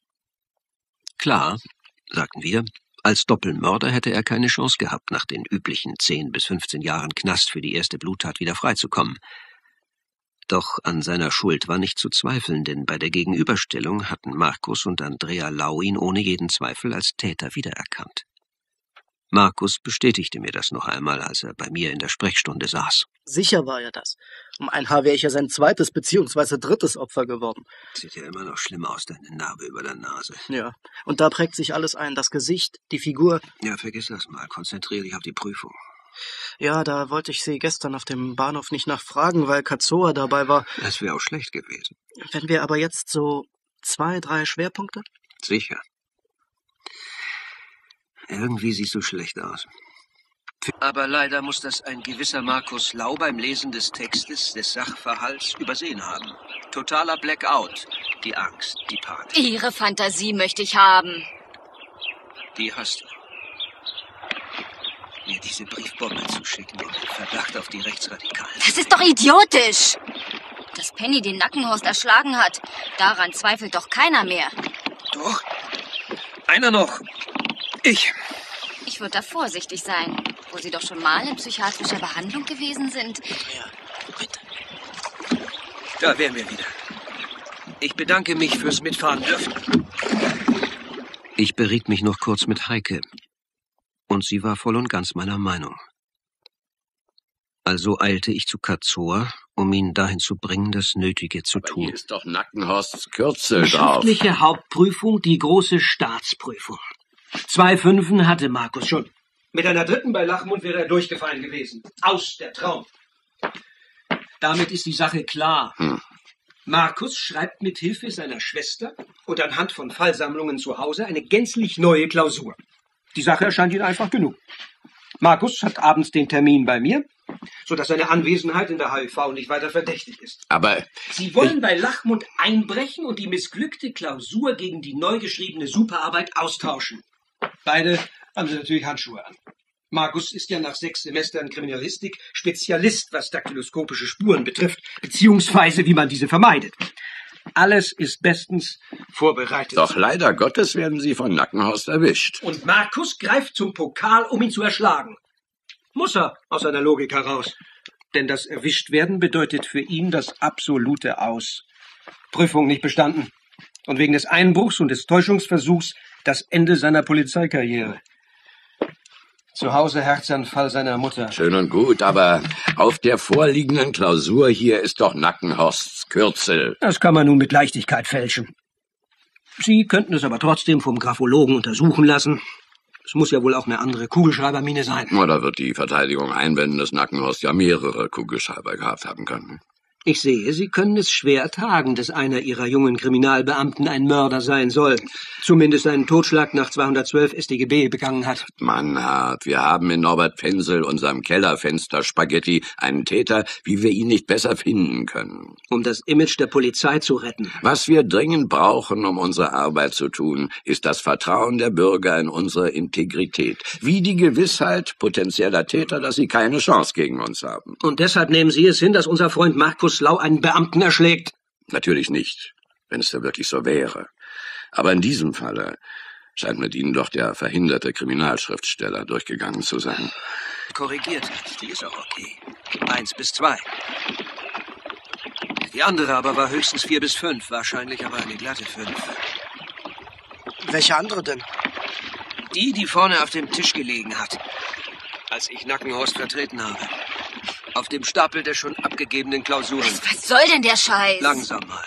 Klar, sagten wir, als Doppelmörder hätte er keine Chance gehabt, nach den üblichen 10 bis 15 Jahren Knast für die erste Bluttat wieder freizukommen. Doch an seiner Schuld war nicht zu zweifeln, denn bei der Gegenüberstellung hatten Markus und Andrea Lau ihn ohne jeden Zweifel als Täter wiedererkannt. Markus bestätigte mir das noch einmal, als er bei mir in der Sprechstunde saß. Sicher war er das. Um ein Haar wäre ich ja sein zweites bzw. drittes Opfer geworden. Sieht ja immer noch schlimm aus, deine Narbe über der Nase. Ja, und da prägt sich alles ein. Das Gesicht, die Figur. Ja, vergiss das mal. Konzentriere dich auf die Prüfung. Ja, da wollte ich Sie gestern auf dem Bahnhof nicht nachfragen, weil Kazoa dabei war. Das wäre auch schlecht gewesen. Wenn wir aber jetzt so 2, 3 Schwerpunkte? Sicher. Irgendwie siehst du schlecht aus. Aber leider muss das ein gewisser Markus Lau beim Lesen des Textes, des Sachverhalts übersehen haben. Totaler Blackout. Die Angst, die Panik. Ihre Fantasie möchte ich haben. Die hast du. Mir diese Briefbombe zu schicken und den Verdacht auf die Rechtsradikalen. Das ist doch idiotisch. Dass Penny den Nackenhorst erschlagen hat, daran zweifelt doch keiner mehr. Doch. Einer noch. Ich würde da vorsichtig sein, wo Sie doch schon mal in psychiatrischer Behandlung gewesen sind. Ja, bitte. Da wären wir wieder. Ich bedanke mich fürs Mitfahren dürfen. Ich beriet mich noch kurz mit Heike. Und sie war voll und ganz meiner Meinung. Also eilte ich zu Kazoa, um ihn dahin zu bringen, das Nötige zu tun. Hier ist doch Nackenhorsts Kürzel drauf. Schriftliche Hauptprüfung, die große Staatsprüfung. 2 Fünfen hatte Markus schon. Mit einer 3. bei Lachmund wäre er durchgefallen gewesen. Aus der Traum. Damit ist die Sache klar. Markus schreibt mit Hilfe seiner Schwester und anhand von Fallsammlungen zu Hause eine gänzlich neue Klausur. Die Sache erscheint Ihnen einfach genug. Markus hat abends den Termin bei mir, sodass seine Anwesenheit in der HIV nicht weiter verdächtig ist. Aber Sie wollen bei Lachmund einbrechen und die missglückte Klausur gegen die neu geschriebene Superarbeit austauschen. Beide haben Sie natürlich Handschuhe an. Markus ist ja nach 6 Semestern Kriminalistik Spezialist, was daktyloskopische Spuren betrifft, beziehungsweise wie man diese vermeidet. Alles ist bestens vorbereitet. Doch leider Gottes werden Sie von Nackenhorst erwischt. Und Markus greift zum Pokal, um ihn zu erschlagen. Muss er aus seiner Logik heraus. Denn das Erwischtwerden bedeutet für ihn das absolute Aus. Prüfung nicht bestanden. Und wegen des Einbruchs und des Täuschungsversuchs das Ende seiner Polizeikarriere. Zu Hause Herzanfall seiner Mutter. Schön und gut, aber auf der vorliegenden Klausur hier ist doch Nackenhorsts Kürzel. Das kann man nun mit Leichtigkeit fälschen. Sie könnten es aber trotzdem vom Graphologen untersuchen lassen. Es muss ja wohl auch eine andere Kugelschreibermine sein. Oder wird die Verteidigung einwenden, dass Nackenhorst ja mehrere Kugelschreiber gehabt haben kann? Ich sehe, Sie können es schwer ertragen, dass einer Ihrer jungen Kriminalbeamten ein Mörder sein soll. Zumindest einen Totschlag nach 212 StGB begangen hat. Mannhardt, wir haben in Norbert Fensel, unserem Kellerfenster Spaghetti, einen Täter, wie wir ihn nicht besser finden können. Um das Image der Polizei zu retten. Was wir dringend brauchen, um unsere Arbeit zu tun, ist das Vertrauen der Bürger in unsere Integrität. Wie die Gewissheit potenzieller Täter, dass sie keine Chance gegen uns haben. Und deshalb nehmen Sie es hin, dass unser Freund Markus Lau einen Beamten erschlägt? Natürlich nicht, wenn es da wirklich so wäre. Aber in diesem Falle scheint mit Ihnen doch der verhinderte Kriminalschriftsteller durchgegangen zu sein. Korrigiert, die ist auch okay. 1 bis 2. Die andere aber war höchstens 4 bis 5, wahrscheinlich aber eine glatte 5. Welche andere denn? Die vorne auf dem Tisch gelegen hat, als ich Nackenhorst vertreten habe. Auf dem Stapel der schon abgegebenen Klausuren. Was soll denn der Scheiß? Langsam mal.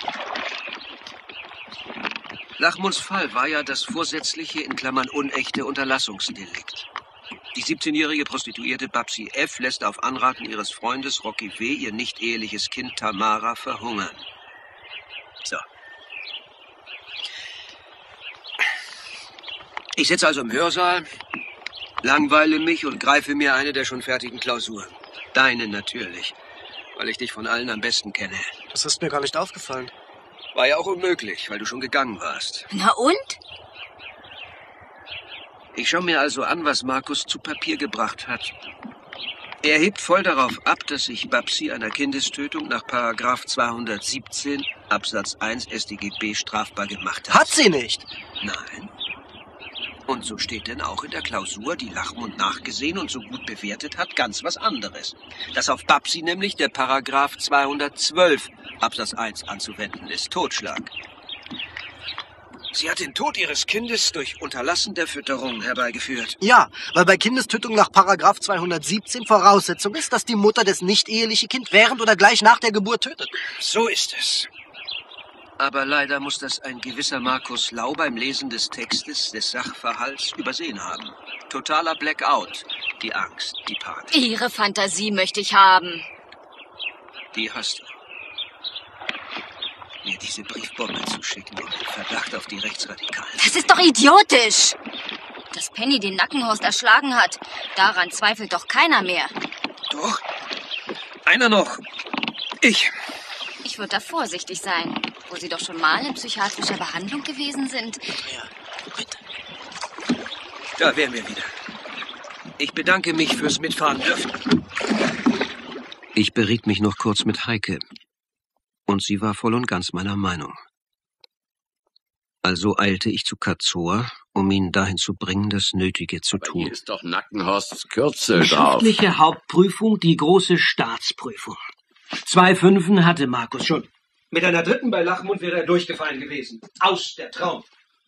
Lachmunds Fall war ja das vorsätzliche, in Klammern unechte Unterlassungsdelikt. Die 17-jährige Prostituierte Babsi F. lässt auf Anraten ihres Freundes Rocky W. ihr nicht eheliches Kind Tamara verhungern. So. Ich sitze also im Hörsaal, langweile mich und greife mir eine der schon fertigen Klausuren. Deine natürlich, weil ich dich von allen am besten kenne. Das ist mir gar nicht aufgefallen. War ja auch unmöglich, weil du schon gegangen warst. Na und? Ich schaue mir also an, was Markus zu Papier gebracht hat. Er hebt voll darauf ab, dass sich Babsi einer Kindestötung nach § 217 Absatz 1 StGB strafbar gemacht hat. Hat sie nicht? Nein. Und so steht denn auch in der Klausur, die Lachmund nachgesehen und so gut bewertet hat, ganz was anderes. Dass auf Babsi nämlich der § 212 Absatz 1 anzuwenden ist. Totschlag. Sie hat den Tod ihres Kindes durch Unterlassen der Fütterung herbeigeführt. Ja, weil bei Kindestötung nach § 217 Voraussetzung ist, dass die Mutter das nicht-eheliche Kind während oder gleich nach der Geburt tötet. So ist es. Aber leider muss das ein gewisser Markus Lau beim Lesen des Textes des Sachverhalts übersehen haben. Totaler Blackout. Die Angst, die Panik. Ihre Fantasie möchte ich haben. Die hast du. Mir diese Briefbombe zu schicken und den Verdacht auf die Rechtsradikalen. Das ist doch idiotisch. Dass Penny den Nackenhorst erschlagen hat, daran zweifelt doch keiner mehr. Doch. Einer noch. Ich. Ich würde da vorsichtig sein, wo Sie doch schon mal in psychiatrischer Behandlung gewesen sind. Ja, bitte. Da wären wir wieder. Ich bedanke mich fürs Mitfahren dürfen. Ich beriet mich noch kurz mit Heike. Und sie war voll und ganz meiner Meinung. Also eilte ich zu Kazor, um ihn dahin zu bringen, das Nötige zu tun. Hier ist doch Nackenhorsts Kürzel drauf. Schriftliche Hauptprüfung, die große Staatsprüfung. 2 Fünfen hatte Markus schon. Mit einer 3. bei Lachmund wäre er durchgefallen gewesen. Aus der Traum.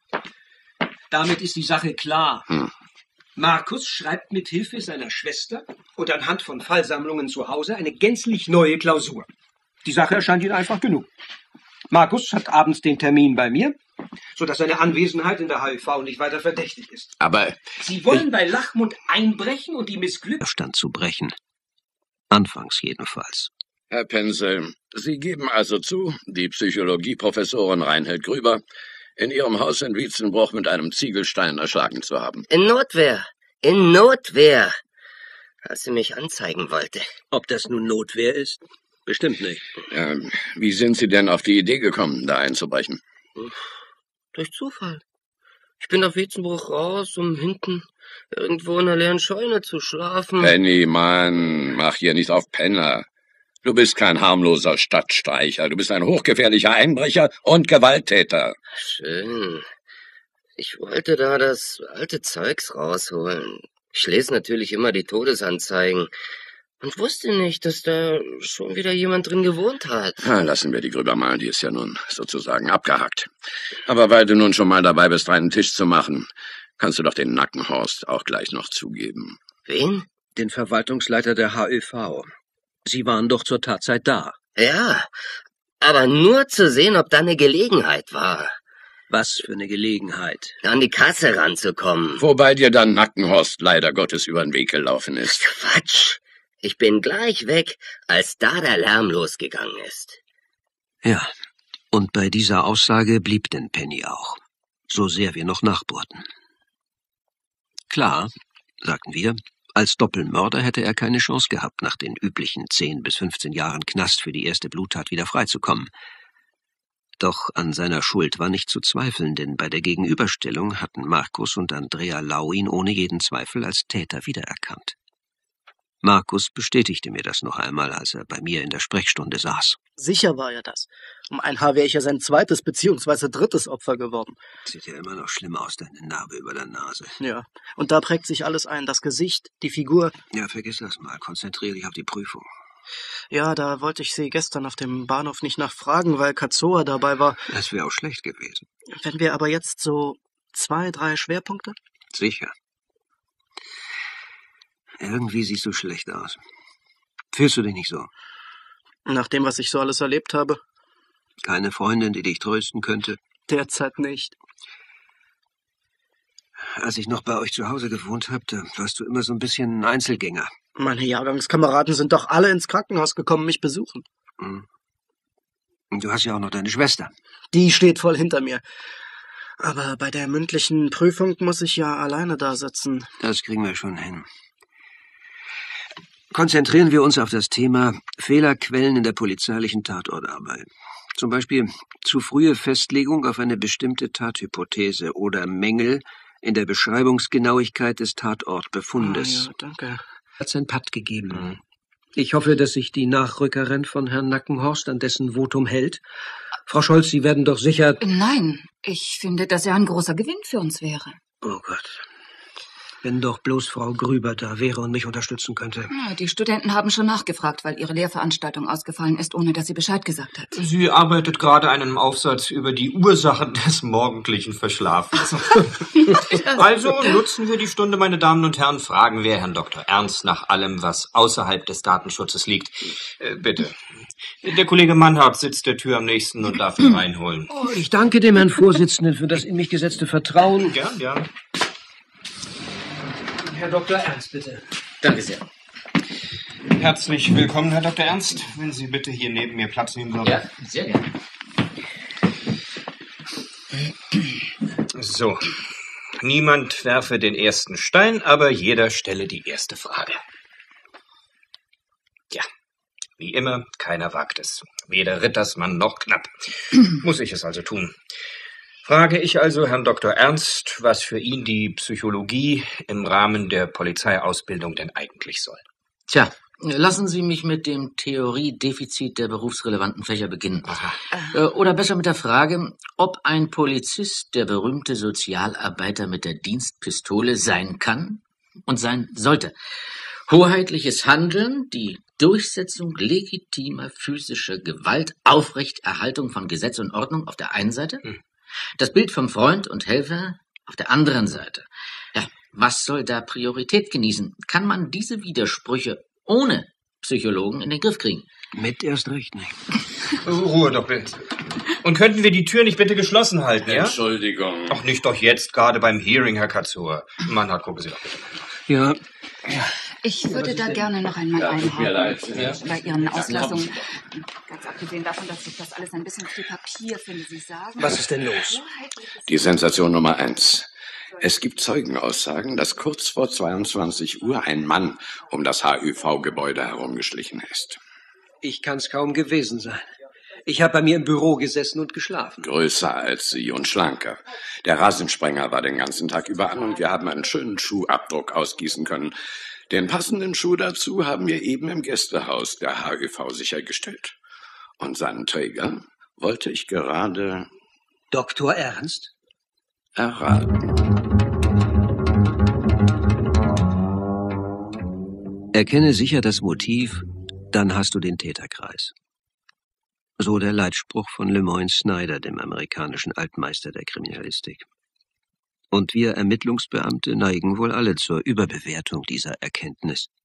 Damit ist die Sache klar. Markus schreibt mit Hilfe seiner Schwester und anhand von Fallsammlungen zu Hause eine gänzlich neue Klausur. Die Sache erscheint Ihnen einfach genug. Markus hat abends den Termin bei mir, sodass seine Anwesenheit in der HIV nicht weiter verdächtig ist. Aber Sie wollen bei Lachmund einbrechen und die Missglückstand zu brechen. Anfangs jedenfalls. Herr Penzel, Sie geben also zu, die Psychologieprofessorin Reinhild Grüber in Ihrem Haus in Wiedzenbruch mit einem Ziegelstein erschlagen zu haben. In Notwehr. In Notwehr. Als sie mich anzeigen wollte. Ob das nun Notwehr ist? Bestimmt nicht. Ja, wie sind Sie denn auf die Idee gekommen, da einzubrechen? Durch Zufall. Ich bin auf Wiedzenbruch raus, um hinten irgendwo in einer leeren Scheune zu schlafen. Penny, Mann, mach hier nicht auf Penner. Du bist kein harmloser Stadtstreicher. Du bist ein hochgefährlicher Einbrecher und Gewalttäter. Schön. Ich wollte da das alte Zeugs rausholen. Ich lese natürlich immer die Todesanzeigen. Und wusste nicht, dass da schon wieder jemand drin gewohnt hat. Ja, lassen wir die Grüber mal, die ist ja nun sozusagen abgehakt. Aber weil du nun schon mal dabei bist, einen Tisch zu machen, kannst du doch den Nackenhorst auch gleich noch zugeben. Wen? Den Verwaltungsleiter der HÖV. Sie waren doch zur Tatzeit da. Ja, aber nur zu sehen, ob da eine Gelegenheit war. Was für eine Gelegenheit? An die Kasse ranzukommen. Wobei dir dann Nackenhorst leider Gottes über den Weg gelaufen ist. Quatsch. Ich bin gleich weg, als da der Lärm losgegangen ist. Ja, und bei dieser Aussage blieb denn Penny auch, so sehr wir noch nachbohrten. Klar, sagten wir, als Doppelmörder hätte er keine Chance gehabt, nach den üblichen 10 bis 15 Jahren Knast für die erste Bluttat wieder freizukommen. Doch an seiner Schuld war nicht zu zweifeln, denn bei der Gegenüberstellung hatten Markus und Andrea Lau ihn ohne jeden Zweifel als Täter wiedererkannt. Markus bestätigte mir das noch einmal, als er bei mir in der Sprechstunde saß. Sicher war er das. Um ein Haar wäre ich ja sein 2. bzw. 3. Opfer geworden. Sieht ja immer noch schlimm aus, deine Narbe über der Nase. Ja, und da prägt sich alles ein. Das Gesicht, die Figur. Ja, vergiss das mal. Konzentriere dich auf die Prüfung. Ja, da wollte ich Sie gestern auf dem Bahnhof nicht nachfragen, weil Kazor dabei war. Das wäre auch schlecht gewesen. Wenn wir aber jetzt so 2, 3 Schwerpunkte? Sicher. Irgendwie siehst du schlecht aus. Fühlst du dich nicht so? Nach dem, was ich so alles erlebt habe? Keine Freundin, die dich trösten könnte? Derzeit nicht. Als ich noch bei euch zu Hause gewohnt habe, da warst du immer so ein bisschen ein Einzelgänger. Meine Jahrgangskameraden sind doch alle ins Krankenhaus gekommen, mich besuchen. Und du hast ja auch noch deine Schwester. Die steht voll hinter mir. Aber bei der mündlichen Prüfung muss ich ja alleine da sitzen. Das kriegen wir schon hin. Konzentrieren wir uns auf das Thema Fehlerquellen in der polizeilichen Tatortarbeit. Zum Beispiel zu frühe Festlegung auf eine bestimmte Tathypothese oder Mängel in der Beschreibungsgenauigkeit des Tatortbefundes. Ja, danke. Hat's ein Patt gegeben. Ich hoffe, dass sich die Nachrückerin von Herrn Nackenhorst an dessen Votum hält. Frau Scholz, Sie werden doch sicher... Nein, ich finde, dass er ein großer Gewinn für uns wäre. Oh Gott. Wenn doch bloß Frau Grüber da wäre und mich unterstützen könnte. Ja, die Studenten haben schon nachgefragt, weil ihre Lehrveranstaltung ausgefallen ist, ohne dass sie Bescheid gesagt hat. Sie arbeitet gerade an einem Aufsatz über die Ursachen des morgendlichen Verschlafens. Also nutzen wir die Stunde, meine Damen und Herren, fragen wir Herrn Dr. Ernst nach allem, was außerhalb des Datenschutzes liegt. Bitte. Der Kollege Mannhardt sitzt der Tür am nächsten und darf ihn reinholen. Oh, ich danke dem Herrn Vorsitzenden für das in mich gesetzte Vertrauen. Gern, gern. Herr Dr. Ernst, bitte. Danke sehr. Herzlich willkommen, Herr Dr. Ernst. Wenn Sie bitte hier neben mir Platz nehmen würden. Ja, sehr gerne. So. Niemand werfe den ersten Stein, aber jeder stelle die erste Frage. Ja, wie immer, keiner wagt es. Weder Rittersmann noch Knapp. Muss ich es also tun. Frage ich also Herrn Dr. Ernst, was für ihn die Psychologie im Rahmen der Polizeiausbildung denn eigentlich soll. Tja, lassen Sie mich mit dem Theoriedefizit der berufsrelevanten Fächer beginnen. Oder besser mit der Frage, ob ein Polizist der berühmte Sozialarbeiter mit der Dienstpistole sein kann und sein sollte. Hoheitliches Handeln, die Durchsetzung legitimer physischer Gewalt, Aufrechterhaltung von Gesetz und Ordnung auf der einen Seite, das Bild vom Freund und Helfer auf der anderen Seite. Ja, was soll da Priorität genießen? Kann man diese Widersprüche ohne Psychologen in den Griff kriegen? Mit erst recht nicht. Ruhe doch bitte. Und könnten wir die Tür nicht bitte geschlossen halten, ja? Entschuldigung. Ach, nicht doch jetzt, gerade beim Hearing, Herr Katzur. Mannhardt, gucken Sie doch bitte mal nach. Ja. Ich würde da gerne noch einmal tut mir leid. Bei Ihren Auslassungen. Ganz abgesehen davon, dass ich das alles ein bisschen viel Papier finde, Sie sagen. Was ist denn los? Die Sensation Nummer 1. Es gibt Zeugenaussagen, dass kurz vor 22 Uhr ein Mann um das HÜV-Gebäude herumgeschlichen ist. Ich kann's kaum gewesen sein. Ich habe bei mir im Büro gesessen und geschlafen. Größer als Sie und schlanker. Der Rasensprenger war den ganzen Tag über an und wir haben einen schönen Schuhabdruck ausgießen können. Den passenden Schuh dazu haben wir eben im Gästehaus der HÜV sichergestellt. Und seinen Träger wollte ich gerade... Dr. Ernst? Erraten. Erkenne sicher das Motiv, dann hast du den Täterkreis. So der Leitspruch von Lemoyne Snyder, dem amerikanischen Altmeister der Kriminalistik. Und wir Ermittlungsbeamte neigen wohl alle zur Überbewertung dieser Erkenntnis.